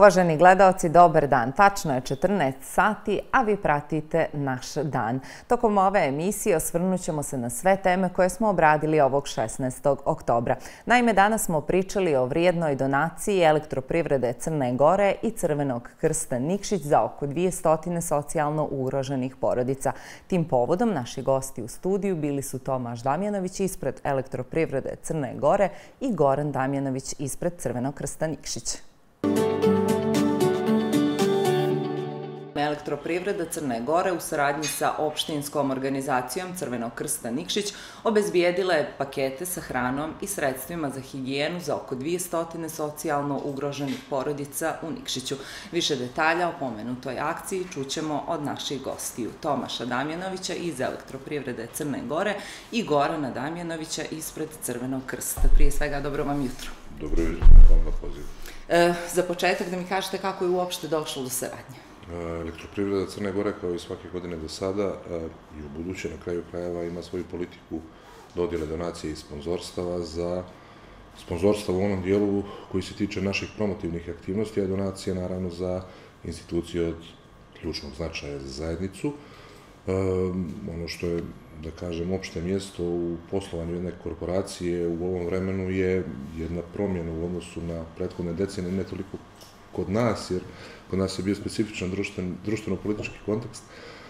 Uvaženi gledaoci, dobar dan. Tačno je 14 sati, a vi pratite naš dan. Tokom ove emisije osvrnut ćemo se na sve teme koje smo obradili ovog 16. oktobra. Naime, danas smo pričali o vrijednoj donaciji Elektroprivrede Crne Gore i Crvenog krsta Nikšić za oko 200 socijalno ugroženih porodica. Tim povodom naši gosti u studiju bili su Tomaš Damjanović ispred Elektroprivrede Crne Gore i Goran Damjanović ispred Crvenog krsta Nikšić. Elektroprivreda Crne Gore u saradnji sa opštinskom organizacijom Crvenog krsta Nikšić obezbijedila je pakete sa hranom i sredstvima za higijenu za oko 200 socijalno ugroženih porodica u Nikšiću. Više detalja o pomenutoj akciji čućemo od naših gostiju Tomaša Damjanovića iz Elektroprivrede Crne Gore i Gorana Damjanovića ispred Crvenog krsta. Prije svega, dobro vam jutro. Dobro jutro, hvala na pozivu. Za početak da mi kažete kako je uopšte došlo do saradnje. Elektroprivreda Crne Gore, kao i svake godine do sada, i u buduće na kraju krajeva ima svoju politiku dodjele donacije i sponzorstava za sponzorstvo u onom dijelu koji se tiče naših promotivnih aktivnosti, a donacije naravno za institucije od ključnog značaja za zajednicu. Ono što je, da kažem, opšte mjesto u poslovanju jedne korporacije u ovom vremenu je jedna promjena u odnosu na prethodne decenije, ne toliko kod nas, jer kod nas je bio specifičan društveno-politički kontekst.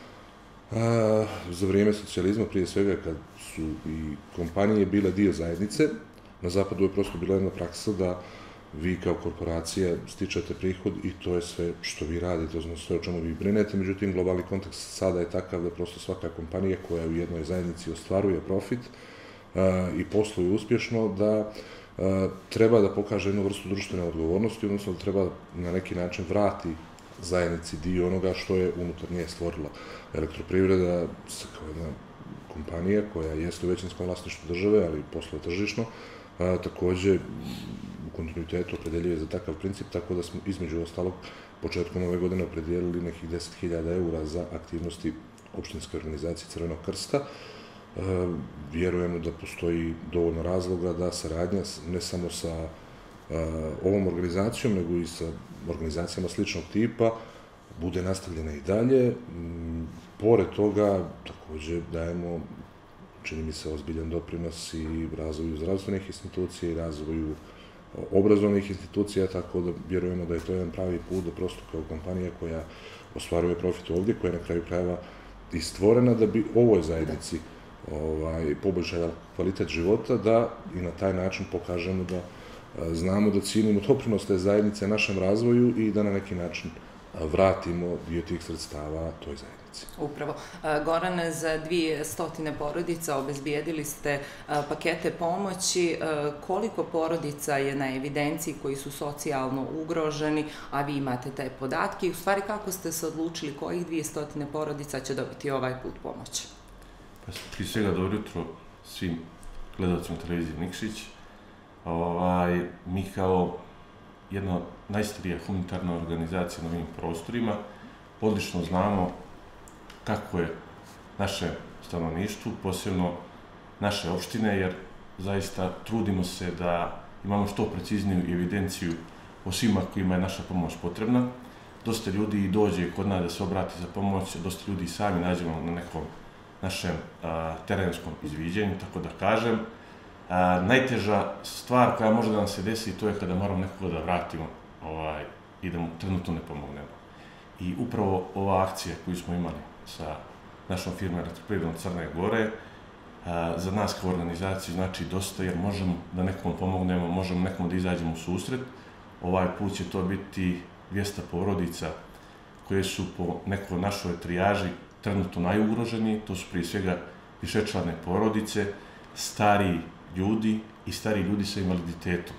Za vrijeme socijalizma, prije svega, kad su i kompanije bile dio zajednice, na zapadu je prosto bila jedna praksa da vi kao korporacija stičete prihod i to je sve što vi radite, odnosno sve o čemu vi brinete. Međutim, globalni kontekst sada je takav da prosto svaka kompanija koja u jednoj zajednici ostvaruje profit i posluje uspješno, da treba da pokaže jednu vrstu društvene odgovornosti, odnosno da treba na neki način vrati zajednici dio onoga što je unutar nje stvorila. Elektroprivreda kao jedna kompanija koja jeste u većinskom vlasništvu države, ali posluje tržišno, također u kontinuitetu opredeljuje za takav princip, tako da smo između ostalog početkom ove godine opredijelili nekih 10.000 eura za aktivnosti opštinske organizacije Crvenog krsta. Vjerujemo da postoji dovoljno razloga da saradnja ne samo sa ovom organizacijom, nego i sa organizacijama sličnog tipa bude nastavljena i dalje. Pored toga, također dajemo, čini mi se, ozbiljan doprinos i razvoju zdravstvenih institucija i razvoju obrazovnih institucija, tako da vjerujemo da je to jedan pravi put da prosto kao kompanija koja ostvaruje profit ovdje, koja je na kraju krajeva i stvorena da bi ovoj zajednici poboljšala kvalitet života, da i na taj način pokažemo da znamo da cijenimo doprinos te zajednice našem razvoju i da na neki način vratimo dio tih sredstava toj zajednici. Upravo. Gorane, za 200 porodica obezbijedili ste pakete pomoći. Koliko porodica je na evidenciji koji su socijalno ugroženi, a vi imate te podatke? I u stvari, kako ste se odlučili kojih 200 porodica će dobiti ovaj put pomoći? Prije svega, dobro jutro svim gledalcima televizije Nikšić. Mi kao jedna najstarija humanitarna organizacija na ovim prostorima odlično znamo kako je naše stanovništvo, posebno naše opštine, jer zaista trudimo se da imamo što precizniju evidenciju o svima kojima je naša pomoć potrebna. Dosta ljudi dođe kod nas da se obrati za pomoć, dosta ljudi sami nađemo na nekom našem terenskom izviđenju, tako da kažem. Najteža stvar koja može da nam se desi, to je kada moramo nekoga da vratimo i da mu trenutno ne pomognemo. I upravo ova akcija koju smo imali sa našom firmom Elektroprivredom Crne Gore za nas kao organizaciju znači dosta, jer možemo da nekom pomognemo, možemo nekom da izađemo u susret. Ovaj put će to biti 200 porodica koje su po nekoj našoj trijaži trenutno najugroženiji. To su prije svega višečlane porodice, stariji ljudi i stariji ljudi sa invaliditetom.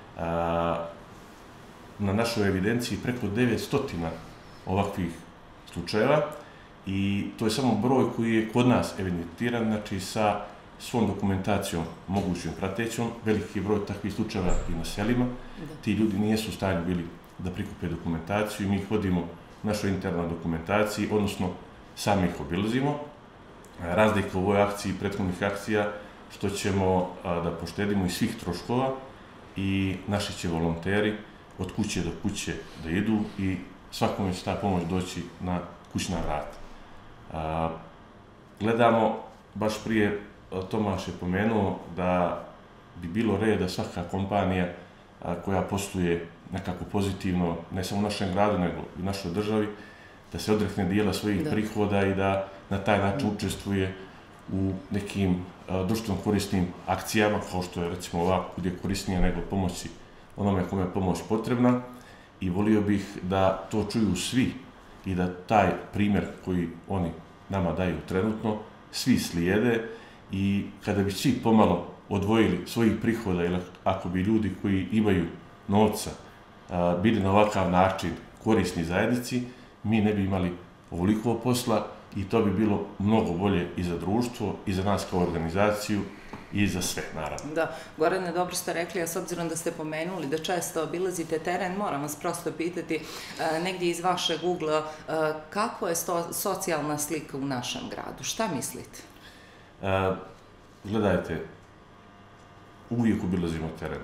Na našoj evidenciji preko 900 ovakvih slučajeva i to je samo broj koji je kod nas evidentiran, znači sa svom dokumentacijom mogućim pratećom, veliki broj takvih slučajeva i na selima. Ti ljudi nijesu u stanju bili da prikupe dokumentaciju i mi ih vodimo u našoj internoj dokumentaciji, odnosno sami ih obilazimo. Razlika u ovoj akciji i prethodnih akcija što ćemo da poštedimo iz svih troškova i naši će volonteri od kuće do kuće da idu i svakome će ta pomoć doći na kućna vrata. Gledamo, baš prije Tomaš je pomenuo da bi bilo red da svaka kompanija koja posluje nekako pozitivno, ne samo u našem gradu, nego i u našoj državi, da se odrekne dijela svojih prihoda i da na taj način učestvuje u nekim društveno korisnim akcijama, kao što je recimo ova, gdje je korisnija nego pomoći onome kome je pomoć potrebna. I volio bih da to čuju svi i da taj primjer koji oni nama daju trenutno, svi slijede i kada bi svi pomalo odvojili svojih prihoda ili ako bi ljudi koji imaju novca bili na ovakav način korisni zajednici, mi ne bi imali ovoliko posla i to bi bilo mnogo bolje i za društvo, i za nas kao organizaciju, i za sve, naravno. Da, Gorane, dobro ste rekli, a s obzirom da ste pomenuli da često obilazite teren, moram vas prosto pitati negdje iz vašeg ugla kako je socijalna slika u našem gradu? Šta mislite? Gledajte, uvijek obilazimo teren.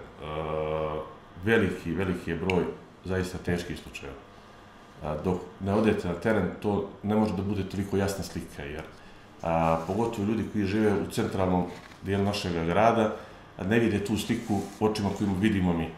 Veliki je broj zaista teških slučajeva. Dok ne odete na teren, to ne može da bude toliko jasna slika, jer pogotovo ljudi koji žive u centralnom dijelu našeg grada ne vide tu sliku očima koju vidimo mi.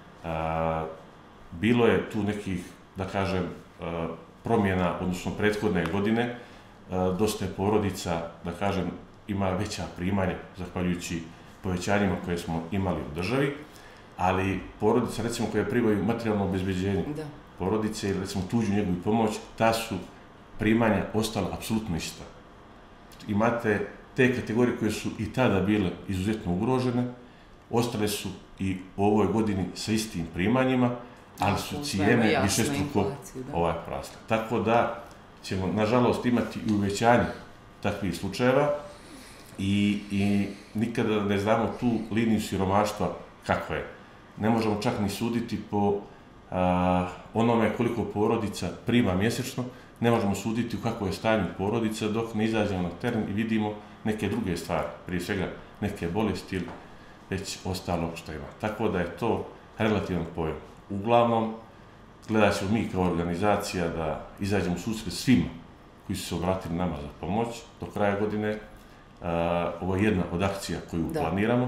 Bilo je tu nekih, da kažem, promjena, odnosno prethodne godine, dosta je porodica, da kažem, ima veća primanja, zahvaljujući povećanjima koje smo imali u državi, ali porodica, recimo, koje primaju materijalno obezbeđenje, porodice ili recimo tuđu njegu i pomoć, ta su primanja ostala apsolutno ista. Imate te kategorije koje su i tada bile izuzetno ugrožene, ostale su i u ovoj godini sa istim primanjima, ali su cijene višestruko porasle. Tako da ćemo, nažalost, imati i uvećanje takvih slučajeva i nikada ne znamo tu liniju siromaštva kakva je. Ne možemo čak ni suditi po onome koliko porodica prima mjesečno, ne možemo suditi u kakvo je stanju porodica dok ne izađemo na teren i vidimo neke druge stvari, prije svega neke bolesti ili već ostalo što ima. Tako da je to relativan pojam. Uglavnom, gledat ćemo mi kao organizacija da izađemo u susret svima koji su se obratili nama za pomoć do kraja godine. Ovo je jedna od akcija koju planiramo.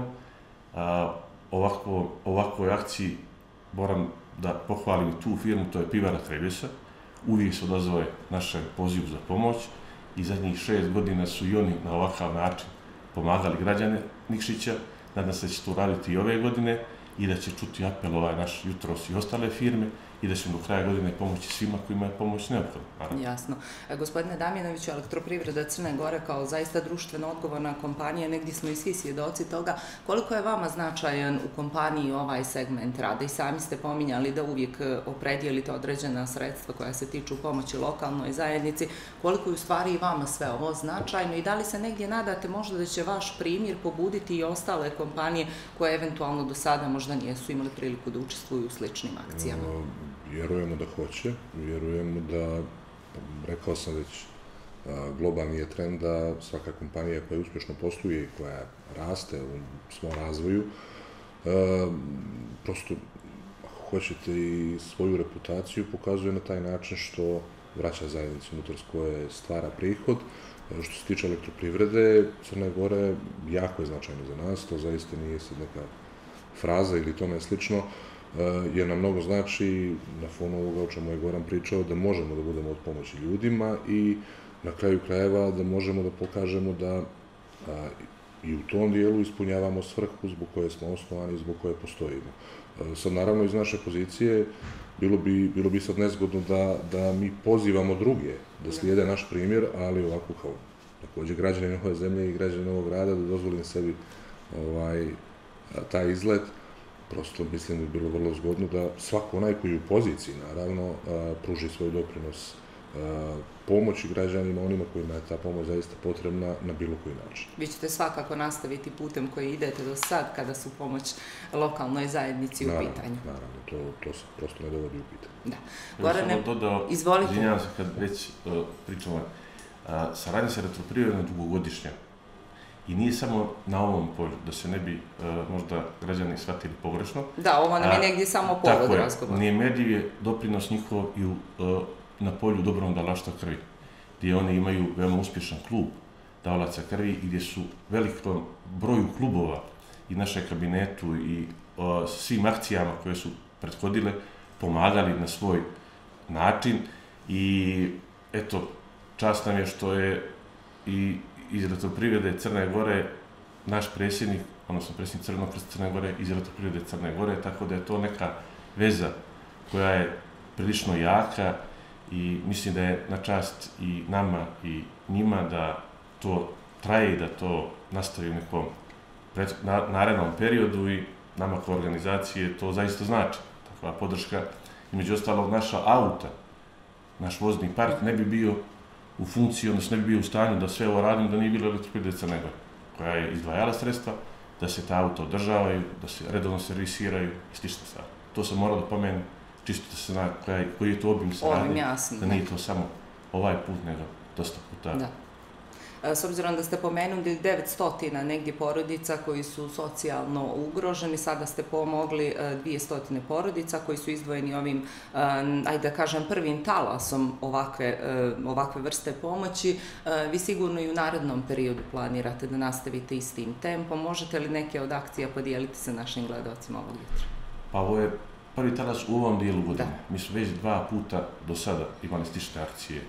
Ovakvoj akciji moram da pohvalim tu firmu, to je Pivara Trebesa. Uvijek se odazove našem pozivu za pomoć i zadnjih 6 godina su i oni na ovakav način pomagali građane Nikšića. Nadam se da će to raditi i ove godine i da će čuti apel naš jutros i ostale firme i da ćemo do kraja godine pomoći svima kojima je pomoć neophodna. Jasno. Gospodine Damjanoviću, Elektroprivreda Crne Gore kao zaista društveno odgovorna kompanija, negdje smo i svi svjedoci toga. Koliko je vama značajan u kompaniji ovaj segment rada? I sami ste pominjali da uvijek opredijelite određena sredstva koja se tiču pomoći lokalnoj zajednici. Koliko je u stvari i vama sve ovo značajno i da li se negdje nadate možda da će vaš primjer pobuditi i ostale kompanije koje eventualno do sada možda nisu imali priliku da učestvuju u sličnim akcijama? Vjerujemo da hoće, vjerujemo da, rekao sam već, globalni je trend da svaka kompanija koja uspješno posluje i koja raste u svom razvoju, prosto, ako hoćete, i svoju reputaciju pokazuje na taj način što vraća zajednicu unutar koje stvara prihod. Što se tiče elektroprivrede, Crne Gore jako je značajno za nas, to zaista nije sad neka fraza ili tome slično, jer nam mnogo znači, na fonu ovoga o čemu je Goran pričao, da možemo da budemo od pomoći ljudima i na kraju krajeva da možemo da pokažemo da i u tom dijelu ispunjavamo svrhu zbog koje smo osnovani i zbog koje postojimo. Sad, naravno, iz naše pozicije bilo bi sad nezgodno da mi pozivamo druge da slijede naš primjer, ali ovako kao također građani ove zemlje i građani ovog grada da dozvolim sebi taj izlet. Prosto mislim da bi bilo vrlo zgodno da svako onaj koji je u poziciji, naravno, pruži svoj doprinos pomoći građanima, onima kojima je ta pomoć zaista potrebna na bilo koji način. Vi ćete svakako nastaviti putem koji idete do sad kada su pomoć lokalnoj zajednici u pitanju. Naravno, to se prosto ne dovodi u pitanje. Da. Gorane, izvolite. Izvinjavam se kad već pričamo, saradnja sa Elektroprivredom je dugogodišnja I nije samo na ovom polju, da se ne bi možda građani shvatili pogrešno. Da, ovo nam je negdje samo povod razgovora. Nemjerljiv je doprinos njihov i na polju dobrom dalaštva krvi, gdje oni imaju veoma uspješan klub davalaca krvi i gdje su velikom broju klubova i naše kabinetu i svim akcijama koje su prethodile pomagali na svoj način. I eto, čast nam je što je i iz Elektroprivrede Crne Gore naš predsjednik, odnosno predsjednik Crvenog krsta Crne Gore, iz Elektroprivrede Crne Gore, tako da je to neka veza koja je prilično jaka i mislim da je na čast i nama i njima da to traje i da to nastavi u nekom narednom periodu i nama kao organizacije to zaista znači. Takva podrška, između ostalog naša auta, naš vozni park ne bi bio u funkciji, odnosno ne bi bio u stanju da sve ovo radimo da nije bilo Elektroprivrede Crne Gore, koja je izdvajala sredstva da se ta auta održavaju, da se redovno servisiraju i slične stvari. To sam morao da pomenem, čisto da se zna koji je to obim se radi, da nije to samo ovaj put, nego dosta puta. Da. S obzirom da ste pomenuli 900 negdje porodica koji su socijalno ugroženi, sada ste pomogli 200 porodica koji su izdvojeni ovim, ajde da kažem, prvim talasom ovakve vrste pomoći. Vi sigurno i u narednom periodu planirate da nastavite istim tempom. Možete li neke od akcija podijeliti sa našim gledalcima ovog jutra? Pa ovo je prvi talas u ovom dijelu godine. Mi smo već 2 puta do sada imali slične akcije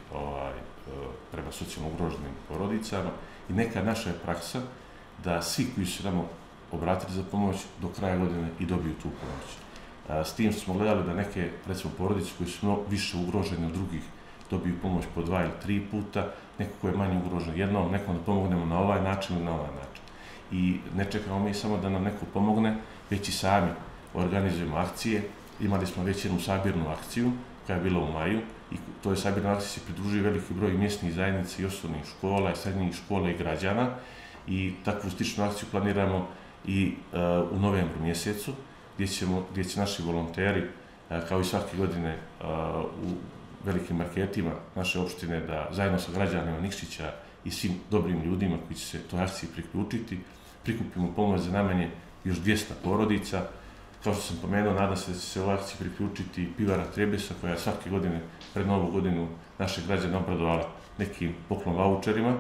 prema socijalno ugroženim porodicama i neka naša je praksa da svi koji su nam obratili za pomoć do kraja godine i dobiju tu pomoć. S tim smo gledali da neke, recimo, porodice koji su više ugrožene od drugih dobiju pomoć po 2 ili 3 puta, neko ko je manje ugrožen jednom, nekom da pomognemo na ovaj način ili na ovaj način. I ne čekamo mi samo da nam neko pomogne, već i sami organizujemo akcije. Imali smo već jednu sabirnu akciju koja je bila u maju i toj sabirnoj akciji se pridružuje veliki broj mjesnih zajednica i osnovnih škola, i srednjih škola i građana i takvu sličnu akciju planiramo i u novembru mjesecu gdje će naši volonteri, kao i svake godine u velikim marketima naše opštine, da zajedno sa građanima Nikšića i svim dobrim ljudima koji će se toj akciji priključiti, prikupimo pomoć za najmanje još 200 porodica. Kao što sam pomenuo, nadam se da će se u akciji priključiti pivara Trebesa, koja je svake godine pred Novu godinu naše građane obradovala nekim poklon vaučerima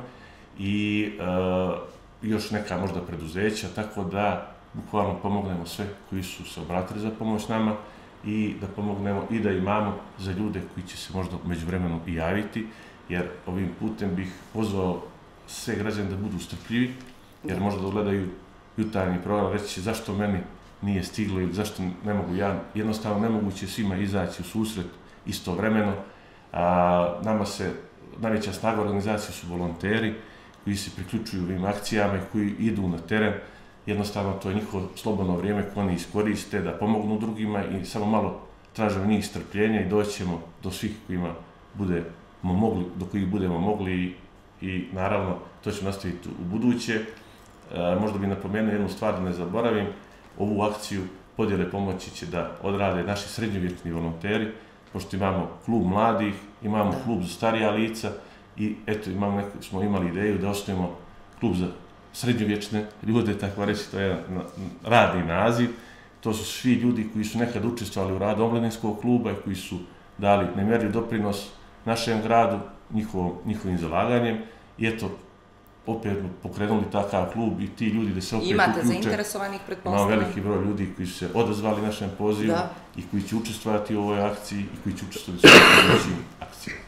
i još neka možda preduzeća, tako da bukvalno pomognemo sve koji su se obratili za pomoć nama i da pomognemo i da imamo za ljude koji će se možda među vremenom i javiti, jer ovim putem bih pozvao sve građane da budu strpljivi, jer možda da gledaju jutarnji program, reći će zašto meni nije stiglo ili zašto ne mogu ja, jednostavno nemoguće svima izaći u susret istovremeno. Nama se najveća snaga organizacije su volonteri koji se priključuju ovim akcijama i koji idu na teren. Jednostavno to je njihovo slobodno vrijeme koje oni iskoriste da pomognu drugima i samo malo tražimo njih strpljenja i doćemo do svih kojima budemo mogli, do kojih budemo mogli i naravno to ćemo nastaviti u buduće. Možda bih napomenuo jednu stvar da ne zaboravim. Ovu akciju podjele pomoći će da odrade naši srednjovječni volonteri, pošto imamo klub mladih, imamo klub za starija lica i eto smo imali ideju da osnovimo klub za srednjovječne ljude, tako reći, to je jedan radni naziv. To su svi ljudi koji su nekad učestvovali u radu omladinskog kluba i koji su dali nemjerljiv doprinos našem gradu, njihovim zalaganjem i eto, opet pokrenuli takav klub i ti ljudi da se opet uključe. Imate zainteresovanih, pretpostavljam? Imamo veliki broj ljudi koji su se odazvali našem pozivu i koji će učestvovati u ovoj akciji i koji će učestvovati u sljedećim akcijama.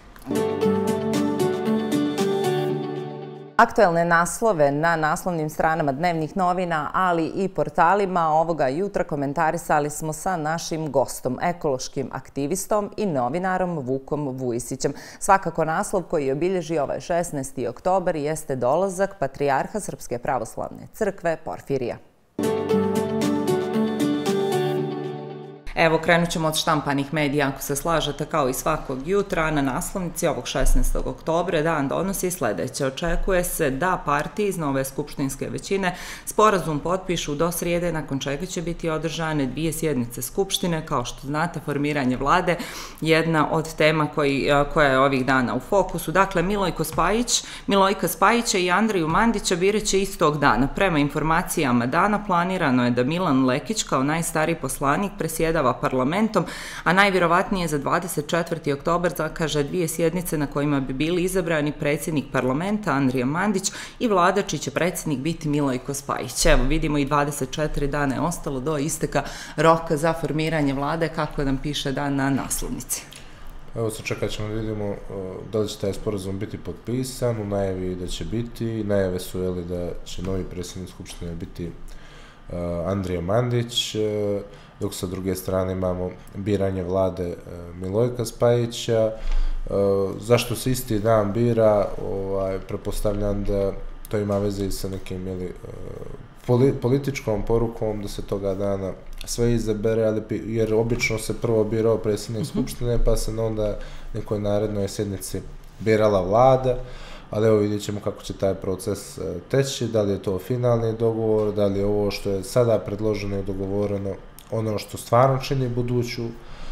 Aktuelne naslove na naslovnim stranama dnevnih novina, ali i portalima ovoga jutra komentarisali smo sa našim gostom, ekološkim aktivistom i novinarom Vukom Vujisićem. Svakako naslov koji obilježi ovaj 16. oktobar jeste dolazak patrijarha Srpske pravoslavne crkve Porfirija. Evo, krenut ćemo od štampanih medija, ako se slažete, kao i svakog jutra. Na naslovnici ovog 16. oktobra dan donosi sledeće. Očekuje se da partije iz nove skupštinske većine sporazum potpišu do srijede, nakon čega će biti održane 2 sjednice Skupštine. Kao što znate, formiranje vlade jedna od tema koja je ovih dana u fokusu. Dakle, Milojka Spajića i Andriju Mandića biraće istog dana. Prema informacijama dana planirano je da Milan Lekić kao najstariji poslanik presjedava parlamentom, a najvjerovatnije za 24. oktobar zakaže 2 sjednice na kojima bi bili izabrani predsjednik parlamenta Andrija Mandić i vlada čiji će predsjednik biti Milojko Spajić. Evo, vidimo i 24 dana je ostalo do isteka roka za formiranje vlade, kako nam piše dan na naslovnici. Evo se čekat ćemo da vidimo da li će taj sporazum biti potpisan, u najavi da će biti, najave su da će novi predsjednik Skupštine biti Andrija Mandić, dok sa druge strane imamo biranje vlade Milojka Spajića. Zašto se isti dan bira, pretpostavljam da to ima veze i sa nekim političkom porukom da se toga dana sve izabere, jer obično se prvo birao predsjednik Skupštine, pa se onda nekoj narednoj sjednici birala vlada, ali evo vidjet ćemo kako će taj proces teći, da li je to finalni dogovor, da li je ovo što je sada predloženo i dogovoreno ono što stvarno čini buduću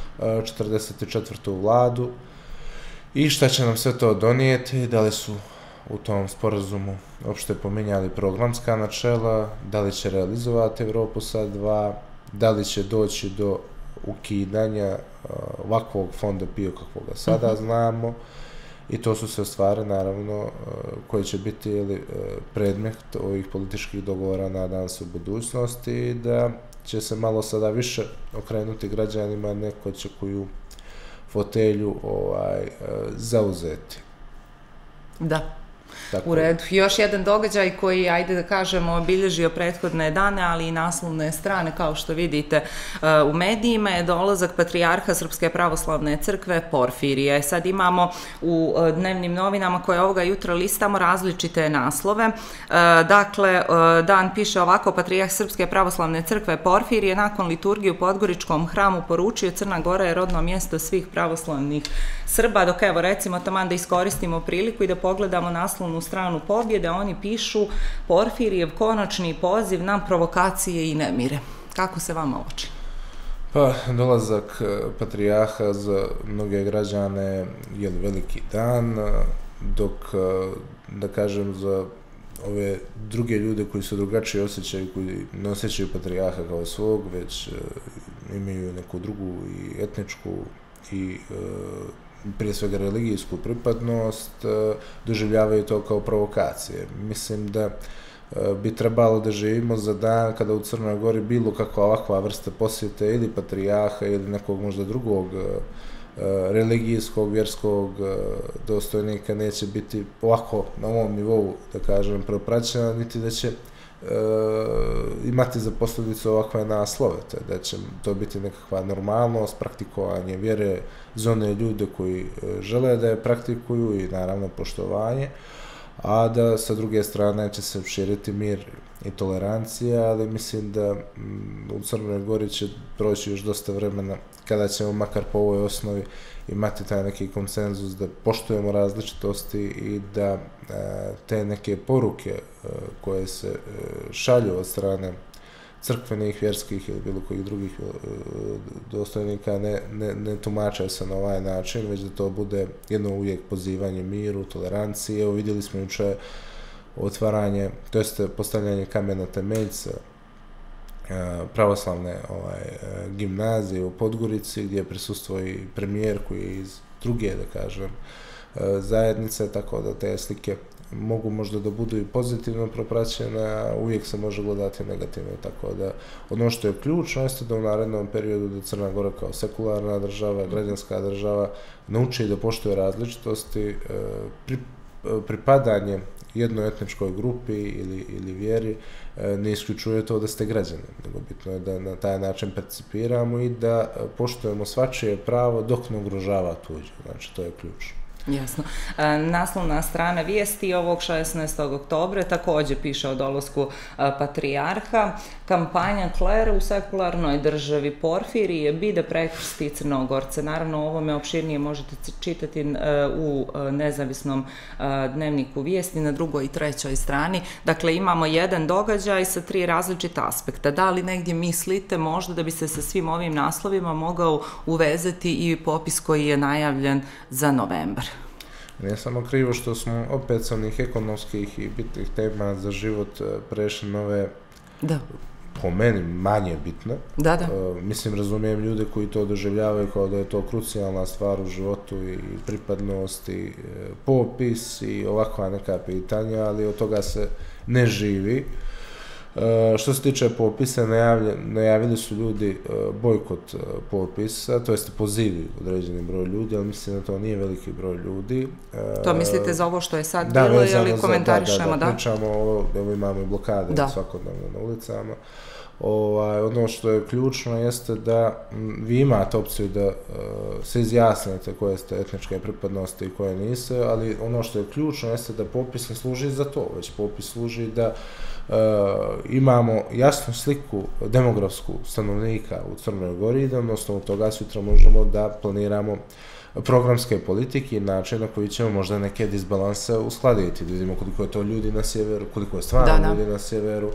44. vladu i šta će nam sve to donijeti, da li su u tom sporazumu uopšte pominjali programska načela, da li će realizovati Evropu sad 2, da li će doći do ukidanja ovakvog fonda PIO kakvoga sada znamo, i to su sve stvari, naravno, koje će biti predmet ovih političkih dogovora, nadam se, u budućnosti, i da će se malo sada više okrenuti građanima, neko će koju fotelju zauzeti. Da. U redu. Još jedan događaj koji, ajde da kažemo, obilježio prethodne dane, ali i naslovne strane, kao što vidite u medijima, je dolazak patrijarha Srpske pravoslavne crkve Porfirije. Sad imamo u dnevnim novinama koje ovoga jutra listamo različite naslove. Dakle, dan piše ovako: patrijarh Srpske pravoslavne crkve Porfirije nakon liturgije u Podgoričkom hramu poručio Crna Gora je rodno mjesto svih pravoslavnih Srba, dok evo recimo taman da iskoristimo priliku i da pogledamo naslovnu stranu Pobjede, oni pišu Porfirijev konačni poziv na provokacije i nemire. Kako se vama oči? Pa, dolazak patrijarha za mnoge građane je veliki dan, dok, da kažem, za ove druge ljude koji se drugačije osjećaju, koji ne osjećaju patrijarha kao svog, već imaju neku drugu i etničku i prije svega religijsku pripadnost, doživljavaju to kao provokacije. Mislim da bi trebalo da živimo za dan kada u Crnoj Gori bilo kakva ovakva vrsta posjete ili patrijarha ili nekog možda drugog religijskog, vjerskog dostojnika neće biti ovako na ovom nivou, da kažem, propraćena, niti da će imati za posljedicu ovakve naslove, da će to biti nekakva normalnost, praktikovanje vjere za one ljude koji žele da je praktikuju i naravno poštovanje, a da sa druge strane će se širiti mir i tolerancija, ali mislim da u Crnoj Gori će proći još dosta vremena kada ćemo makar po ovoj osnovi imati taj neki konsenzus da poštujemo različitosti i da te neke poruke koje se šalju od strane crkvenih, vjerskih ili bilo kojih drugih dostojnika ne tumače se na ovaj način, već da to bude jedno uvijek pozivanje miru, toleranciji. Evo vidjeli smo juče otvaranje, to jeste postavljanje kamena temeljca pravoslavne gimnazije u Podgorici, gdje je prisustvo i premijer koji je iz druge, da kažem, zajednice, tako da te slike mogu možda da budu i pozitivno propraćene, a uvijek se može gledati negativno, tako da ono što je ključno jeste da u narednom periodu da Crna Gora kao sekularna država, građanska država nauči da poštuje različitosti, pripadanje jednoj etničkoj grupi ili vjeri ne isključuje to da ste građani, nego bitno je da na taj način percipiramo i da poštujemo svačije pravo dok ne ugrožava tuđe, znači to je ključno. Jasno. Naslovna strana vijesti ovog 16. oktobra također piše o dolasku patrijarha. Kampanja klera u sekularnoj državi Porfirije bi da prekrsti Crnogorce. Naravno, o ovome opširnije možete čitati u nezavisnom dnevniku vijesti na 2. i 3. strani. Dakle, imamo jedan događaj sa 3 različita aspekta. Da li negdje mislite možda da bi se sa svim ovim naslovima mogao uvezati i popis koji je najavljen za novembar? Nije samo krivo što smo opet sa onih ekonomskih i bitnih tema za život prešli nove, po meni, manje bitne. Mislim, razumijem ljude koji to doživljavaju kao da je to krucijalna stvar u životu i pripadnost i popis i ovakva neka pitanja, ali od toga se ne živi. Što se tiče popisa, najavili su ljudi bojkot popisa, to jest pozivi određeni broj ljudi, ali mislim da to nije veliki broj ljudi. To mislite za ovo što je sad bilo ili komentarišemo? Da, pričamo o, evo imamo i blokade svakodnevno na ulicama. Ono što je ključno jeste da vi imate opciju da se izjasnite koje ste etničke pripadnosti i koje niste, ali ono što je ključno jeste da popis ne služi za to, već popis služi da imamo jasnu sliku demografsku stanovnika u Crnoj Gori i da na osnovu toga sutra možemo da planiramo programske politike i način na koji ćemo možda neke disbalanse uskladiti. Da vidimo koliko je to ljudi na sjeveru, koliko je stvarno ljudi na sjeveru,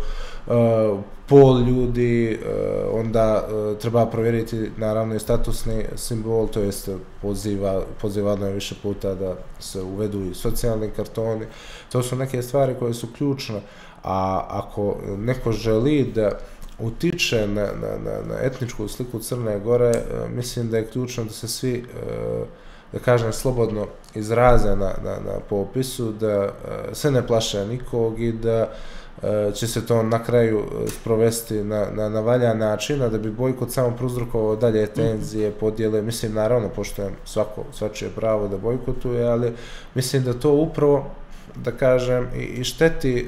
pol ljudi, onda treba provjeriti naravno i statusni simbol, to jest pozivano je više puta da se uvedu i socijalni kartoni. To su neke stvari koje su ključne, a ako neko želi da utiče na etničku sliku Crne Gore, mislim da je ključno da se svi, da kažem, slobodno izraze na popisu, da se ne plaše nikog i da će se to na kraju sprovesti na valjan način, a da bi bojkot samo prouzrokovao dalje tenzije, podjele. Mislim, naravno, poštujem svačije pravo da bojkotuje, ali mislim da to upravo, da kažem, i šteti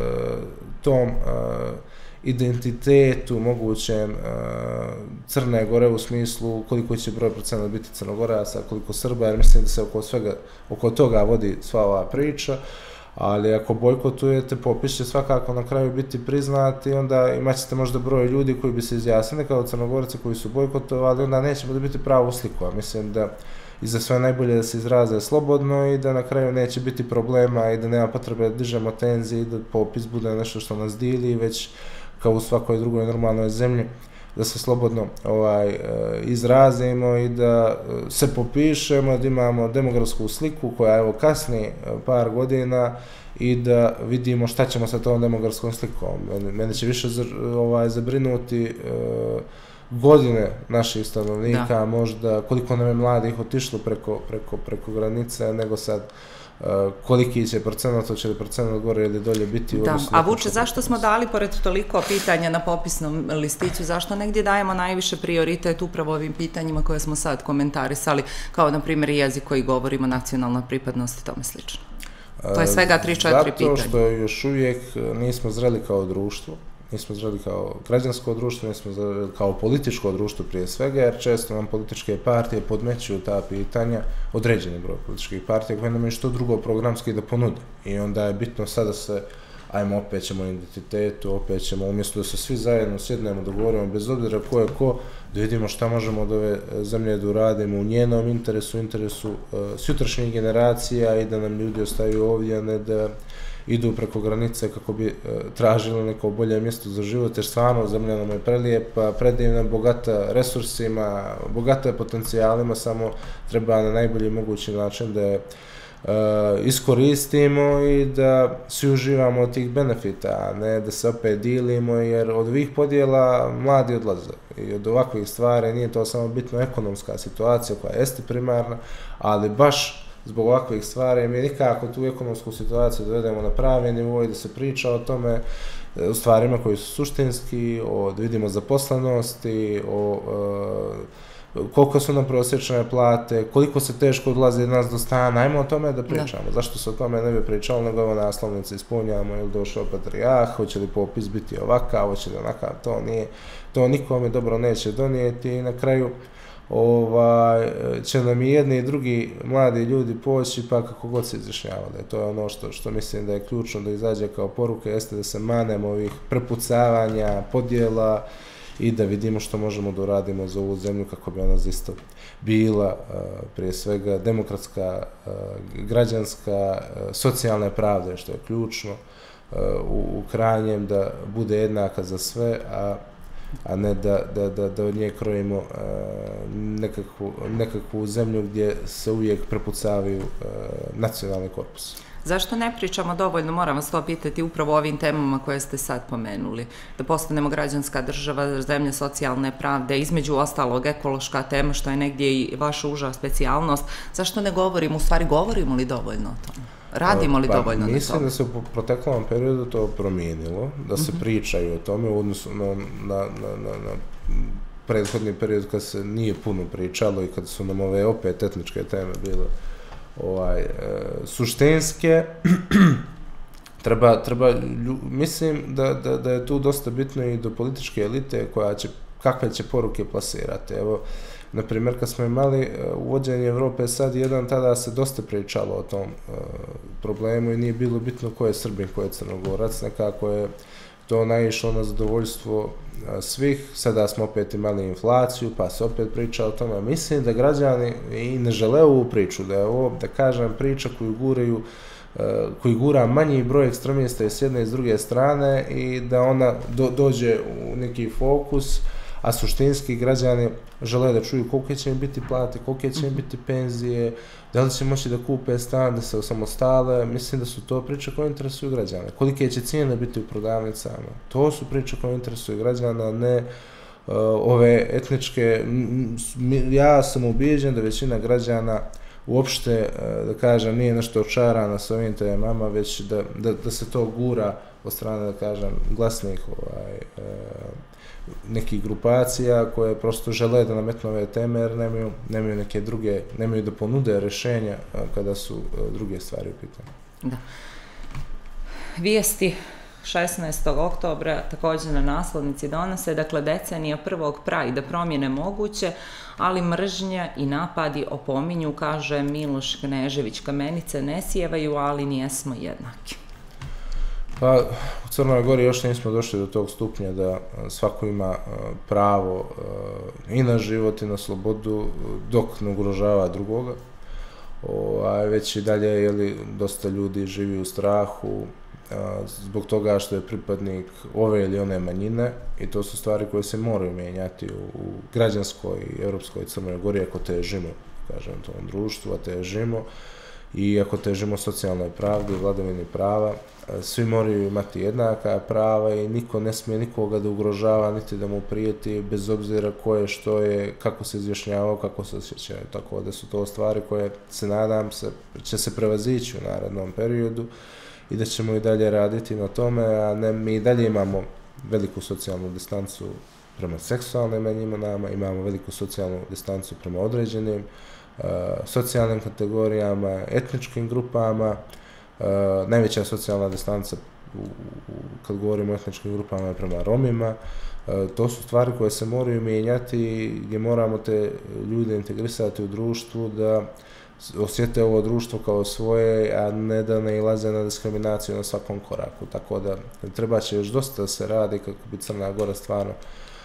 tom identitetu mogućem Crne Gore u smislu koliko će broj procenata biti Crnogoraca, koliko Srba, jer mislim da se oko toga vodi sva ova priča, ali ako bojkotujete, popis će svakako na kraju biti priznat i onda imat ćete možda broj ljudi koji bi se izjasnili kao Crnogorci koji su bojkotovali, onda nećemo dobiti pravu sliku, a mislim da i za sve najbolje da se izraze slobodno i da na kraju neće biti problema i da nema potrebe da dižemo tenzije i da popis bude nešto što nas dili, već kao u svakoj drugoj normalnoj zemlji, da se slobodno izrazimo i da se popišemo, da imamo demografsku sliku koja evo kasni par godina i da vidimo šta ćemo sa tom demografskom slikom. Mene će više zabrinuti godine naših stanovnika, možda koliko nam je mladih otišlo preko granice, nego sad koliki će procenat, hoće li procenat gore ili dolje biti. A Vuče, zašto smo dali, pored toliko pitanja na popisnom listiću, zašto negdje dajemo najviše prioritet upravo ovim pitanjima koje smo sad komentarisali, kao na primjer jezik koji govorimo, nacionalna pripadnost i tome slično? To je svega 3-4 pitanja. Zato što još uvijek nismo zreli kao društvo, nismo zreli kao građansko društvo, nismo zreli kao političko društvo prije svega, jer često nam političke partije podmećuju ta pitanja, određeni broj političkih partija koje nam je što drugo programski da ponude. I onda je bitno sada se, ajmo, opet ćemo identitetu, opet ćemo, umjesto da se svi zajedno sjednemo, dogovorimo, bez obzira ko je ko, da vidimo šta možemo od ove zemlje da uradimo u njenom interesu sutrašnjih generacija i da nam ljudi ostaju ovdje, a ne da idu preko granice kako bi tražili neko bolje mjesto za život, jer stvarno zemlja nam je prelijepa, predivna, bogata resursima, bogata potencijalima, samo treba na najbolji mogući način da je iskoristimo i da svi uživamo od tih benefita, a ne da se opet dilimo, jer od ovih podjela mladi odlaze. I od ovakvih stvari nije to samo bitno ekonomska situacija koja jeste primarna, ali baš zbog ovakvih stvari mi nikako tu ekonomsku situaciju dovedemo na pravi nivo i da se priča o tome, o stvarima koji su suštinski, da vidimo zaposlenosti, koliko su nam prosječne plate, koliko se teško odlazi od nas do stana, ajmo o tome da pričamo. Zašto se o tome ne bi pričalo, nego ovo naslovnice ispunjamo, ili došao patrijarh, hoće li popis biti ovakav, hoće li onakav, to nikome dobro neće donijeti i na kraju će nam i jedni i drugi mladi ljudi poći, pa kako god se izjašnjavali. To je ono što mislim da je ključno da izađe kao poruka, jeste da se manemo ovih prepucavanja, podjela i da vidimo što možemo da uradimo za ovu zemlju kako bi ona isto bila prije svega demokratska, građanska, socijalna pravda, što je ključno u krajnjem, da bude jednaka za sve, a ne da od nje krojimo nekakvu zemlju gdje se uvijek prepucavaju nacionalni korpus. Zašto ne pričamo dovoljno, moram vas to pitati, upravo o ovim temama koje ste sad pomenuli? Da postanemo građanska država, zemlja socijalne pravde, između ostalog ekološka tema, što je negdje i vaša uža specijalnost. Zašto ne govorimo, u stvari govorimo li dovoljno o tome? Radimo li dovoljno na tome? Mislim da se u proteklom periodu to promijenilo, da se pričaju o tome u odnosu na prethodni period kad se nije puno pričalo i kad su nam ove opet etničke teme bile suštinske. Mislim da je tu dosta bitno i do političke elite kakve će poruke plasirati. Evo, na primjer, kad smo imali uvođenje Evrope sad jedan, tada se dosta pričalo o tom problemu i nije bilo bitno ko je Srbin, ko je Crnogorac, nekako je to naišlo na zadovoljstvo svih. Sada smo opet imali inflaciju, pa se opet priča o tome. Mislim da građani i ne žele ovu priču, da je ovo, da kažem, priča koji gura manji broj ekstremista s jedne i s druge strane i da ona dođe u neki fokus, a suštinski građani žele da čuju kolike će im biti plate, kolike će im biti penzije, da li će moći da kupe stan, da se osamostale. Mislim da su to priče koje interesuju građane. Kolike će cijene biti u prodavnicama. To su priče koje interesuju građana, ne ove etničke. Ja sam ubijeđen da većina građana uopšte, da kažem, nije nešto očarana sa ovim temama, već da se to gura od strane, da kažem, glasnih nekih grupacija koje prosto žele da nametnu ove teme jer nemaju neke druge, nemaju da ponude rješenja kada su druge stvari u pitanju. Da. Vijesti 16. oktobra također na naslovnici donose, dakle, decenija prvog Prajda, promjene moguće, ali mržnja i napadi opominju, kaže Miloš Knežević. Kamenice ne sjevaju, ali nijesmo jednaki. Pa, u Crnoj Gori još nismo došli do tog stupnja da svako ima pravo i na život i na slobodu dok ne ugrožava drugoga. Već i dalje dosta ljudi živi u strahu zbog toga što je pripadnik ove ili one manjine i to su stvari koje se moraju mijenjati u građanskoj i europskoj Crnoj Gori ako težimo, kažem, tom društvu, a težimo i ako težimo socijalnoj pravdi, vladavini prava. Svi moraju imati jednaka prava i niko ne smije nikoga da ugrožava, niti da mu prijeti, bez obzira ko je, što je, kako se izjašnjavao, kako se osjećaju. Tako da su to stvari koje se nadam će se prevazići u narednom periodu i da ćemo i dalje raditi na tome, a ne, mi i dalje imamo veliku socijalnu distancu prema seksualnim manjinama, imamo veliku socijalnu distancu prema određenim socijalnim kategorijama, etničkim grupama. Najveća socijalna distanca kad govorimo o etničkim grupama je prema Romima. To su stvari koje se moraju mijenjati, gdje moramo te ljude integrisati u društvu, da osjete ovo društvo kao svoje, a ne da nailaze na diskriminaciju na svakom koraku. Tako da treba će još dosta da se radi kako bi Crna Gora stvarno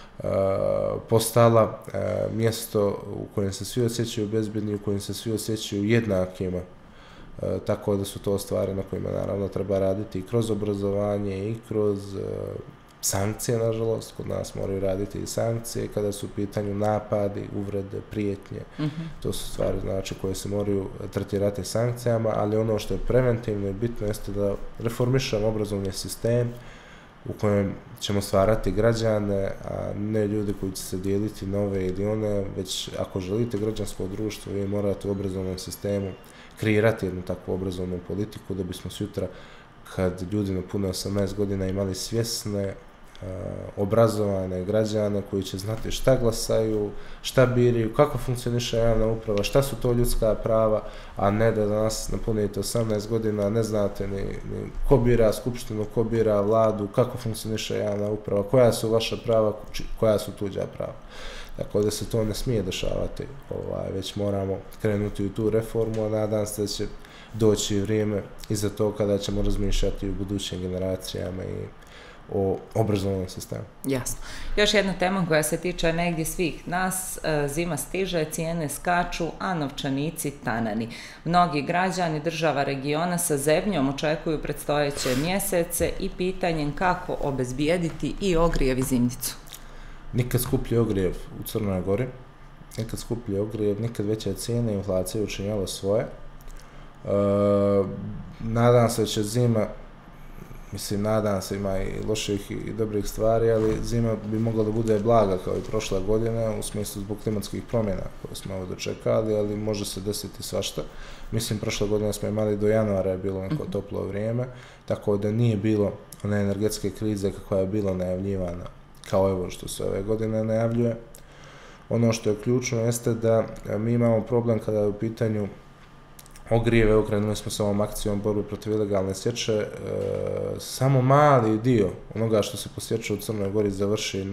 postala mjesto u kojem se svi osjećaju bezbjedni, u kojem se svi osjećaju jednakima. Tako da su to stvari na kojima naravno treba raditi i kroz obrazovanje i kroz sankcije, nažalost. Kod nas moraju raditi i sankcije kada su u pitanju napadi, uvrede, prijetnje. To su stvari, znači, koje se moraju tretirati sankcijama, ali ono što je preventivno i bitno jeste da reformišemo obrazovni sistem u kojem ćemo stvarati građane, a ne ljudi koji će se dijeliti na ove ili one, već ako želite građansko društvo, vi morate u obrazovnom sistemu kreirati jednu takvu obrazovnu politiku da bismo sutra, kad ljudi napune 18 godina, imali svjesne, obrazovane građane koji će znati šta glasaju, šta biraju, kako funkcioniše javna uprava, šta su to ljudska prava, a ne da danas napunite 18 godina, ne znate ni ko bira skupštinu, ko bira vladu, kako funkcioniše javna uprava, koja su vaša prava, koja su tuđa prava. Tako da se to ne smije dešavati, već moramo krenuti u tu reformu, a nadam se da će doći vrijeme iza to kada ćemo razmišljati o budućim generacijama i o obrazovnom sistemu. Jasno. Još jedna tema koja se tiče negdje svih nas, zima stiže, cijene skaču, a novčanici tanani. Mnogi građani država regiona sa zebnjom očekuju predstojeće mjesece i pitanjem kako obezbijediti i ogrjev i zimnicu. Nikad skuplji ogrjev u Crnoj Gori, nikad skuplji ogrjev, nikad veća cijena, inflacija učinjala svoje. Nadam se da će zima, nadam se, ima i loših i dobrih stvari, ali zima bi mogla da bude blaga kao i prošla godina, u smislu zbog klimatskih promjena koje smo ovo dočekali, ali može se desiti svašta. Prošle godine smo imali do januara je bilo neko toplo vrijeme, tako da nije bilo one energetske krize kakva je bila najavljivana, kao evo što se ove godine najavljuje. Ono što je ključno jeste da mi imamo problem kada je u pitanju ogrijeve, okrenuli smo se ovom akcijom borbe protiv ilegalne sječe, samo mali dio onoga što se posječe u Crnoj Gori završi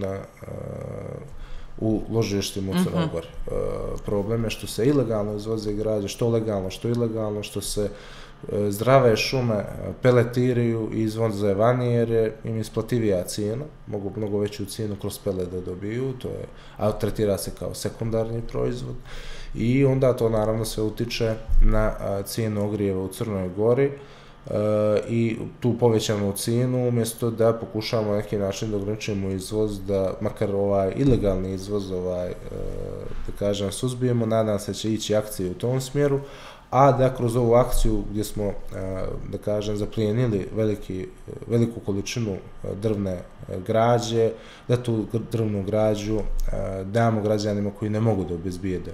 u ložištima u Crnoj Gori. Problem je što se ilegalno izvoze građe, što legalno, što ilegalno, što se zdrave šume peletiraju i izvoze vani jer je im isplativija cijena, mogu mnogo veću cijenu kroz pelet da dobiju, a tretira se kao sekundarni proizvod. I onda to naravno sve utiče na cijenu ogrijeva u Crnoj Gori i tu povećanu cijenu umjesto da pokušamo na neki način da ograničimo izvoz, da makar ilegalni izvoz da kažem suzbijemo. Nadam se će ići akcije u tom smjeru, a da kroz ovu akciju gdje smo da kažem zaplijenili veliku količinu drvne građe, da tu drvnu građu damo građanima koji ne mogu da obezbijede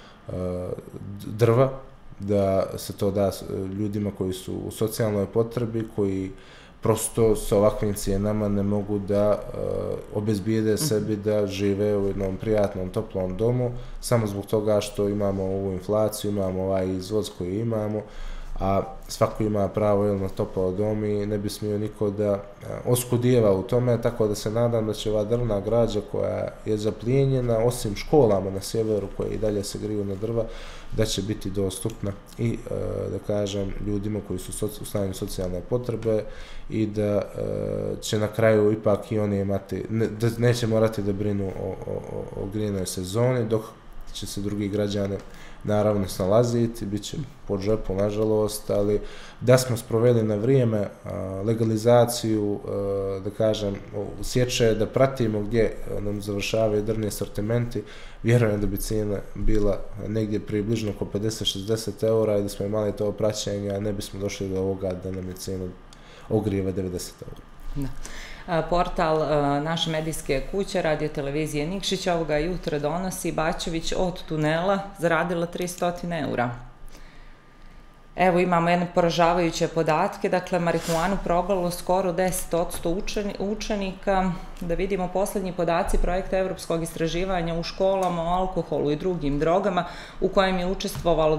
drva, da se to da ljudima koji su u socijalnoj potrebi, koji prosto sa ovakvim cijenama ne mogu da obezbijede sebi da žive u jednom prijatnom, toplom domu, samo zbog toga što imamo ovu inflaciju, imamo ovaj izvoz koji imamo, a svako ima pravo na topao dom i ne bi smio niko da oskudijeva u tome, tako da se nadam da će ova drvna građa koja je zaplijenjena, osim školama na sjeveru koje i dalje se griju na drva, da će biti dostupna i da kažem ljudima koji su u stanju socijalne potrebe i da će na kraju ipak i oni imati, da neće morati da brinu o grijnoj sezoni, dok će se drugi građani naravno snalaziti, bit će pod žepu nažalost, ali da smo sproveli na vrijeme legalizaciju, da kažem, sječe, da pratimo gdje nam završavaju drvni asortimenti, vjerujem da bi cijena bila negdje približno oko 50-60 eura i da smo imali to praćenje, a ne bismo došli do ovoga da nam je cijena ogrijeva 90 eura. Da. Portal naše medijske kuće, Radio televizije Nikšić, ovoga jutra donosi Bačević od tunela zaradila 300 eura. Evo imamo jedne poražavajuće podatke, dakle marihuanu probalo skoro 10% učenika. Da vidimo posljednji podaci projekta evropskog istraživanja u školama o alkoholu i drugim drogama u kojem je učestvovalo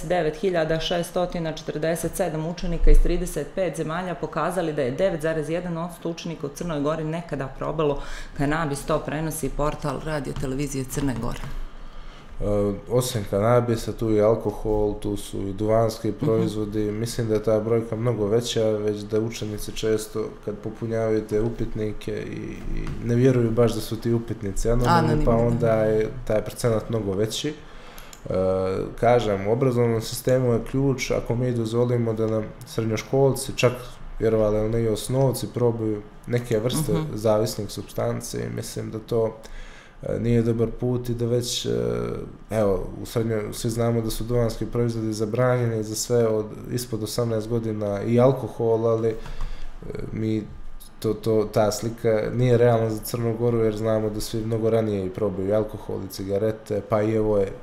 99.647 učenika iz 35 zemalja pokazali da je 9,1% učenika u Crnoj Gori nekada probalo kanabis. To prenosi portal Radio televizije Crne Gore. Osim kanabisa, tu je alkohol, tu su i duvanski proizvodi. Mislim da je ta brojka mnogo veća, već da učenici često kad popunjavaju te upitnike i ne vjeruju baš da su ti upitnici anonimni, pa onda je taj procenat mnogo veći. Kažem, u obrazovnom sistemu je ključ, ako mi dozvolimo da nam srednjoškolci, čak vjerovali ili ne i osnovci, probaju neke vrste zavisnih supstanci, mislim da to nije dobar put i da već, evo, u srednjoj, svi znamo da su duvanski proizvodi zabranjeni za sve od ispod 18 godina i alkohol, ali mi ta slika nije realna za Crnu Goru jer znamo da svi mnogo ranije i probaju alkohol i cigarete, pa i ovo je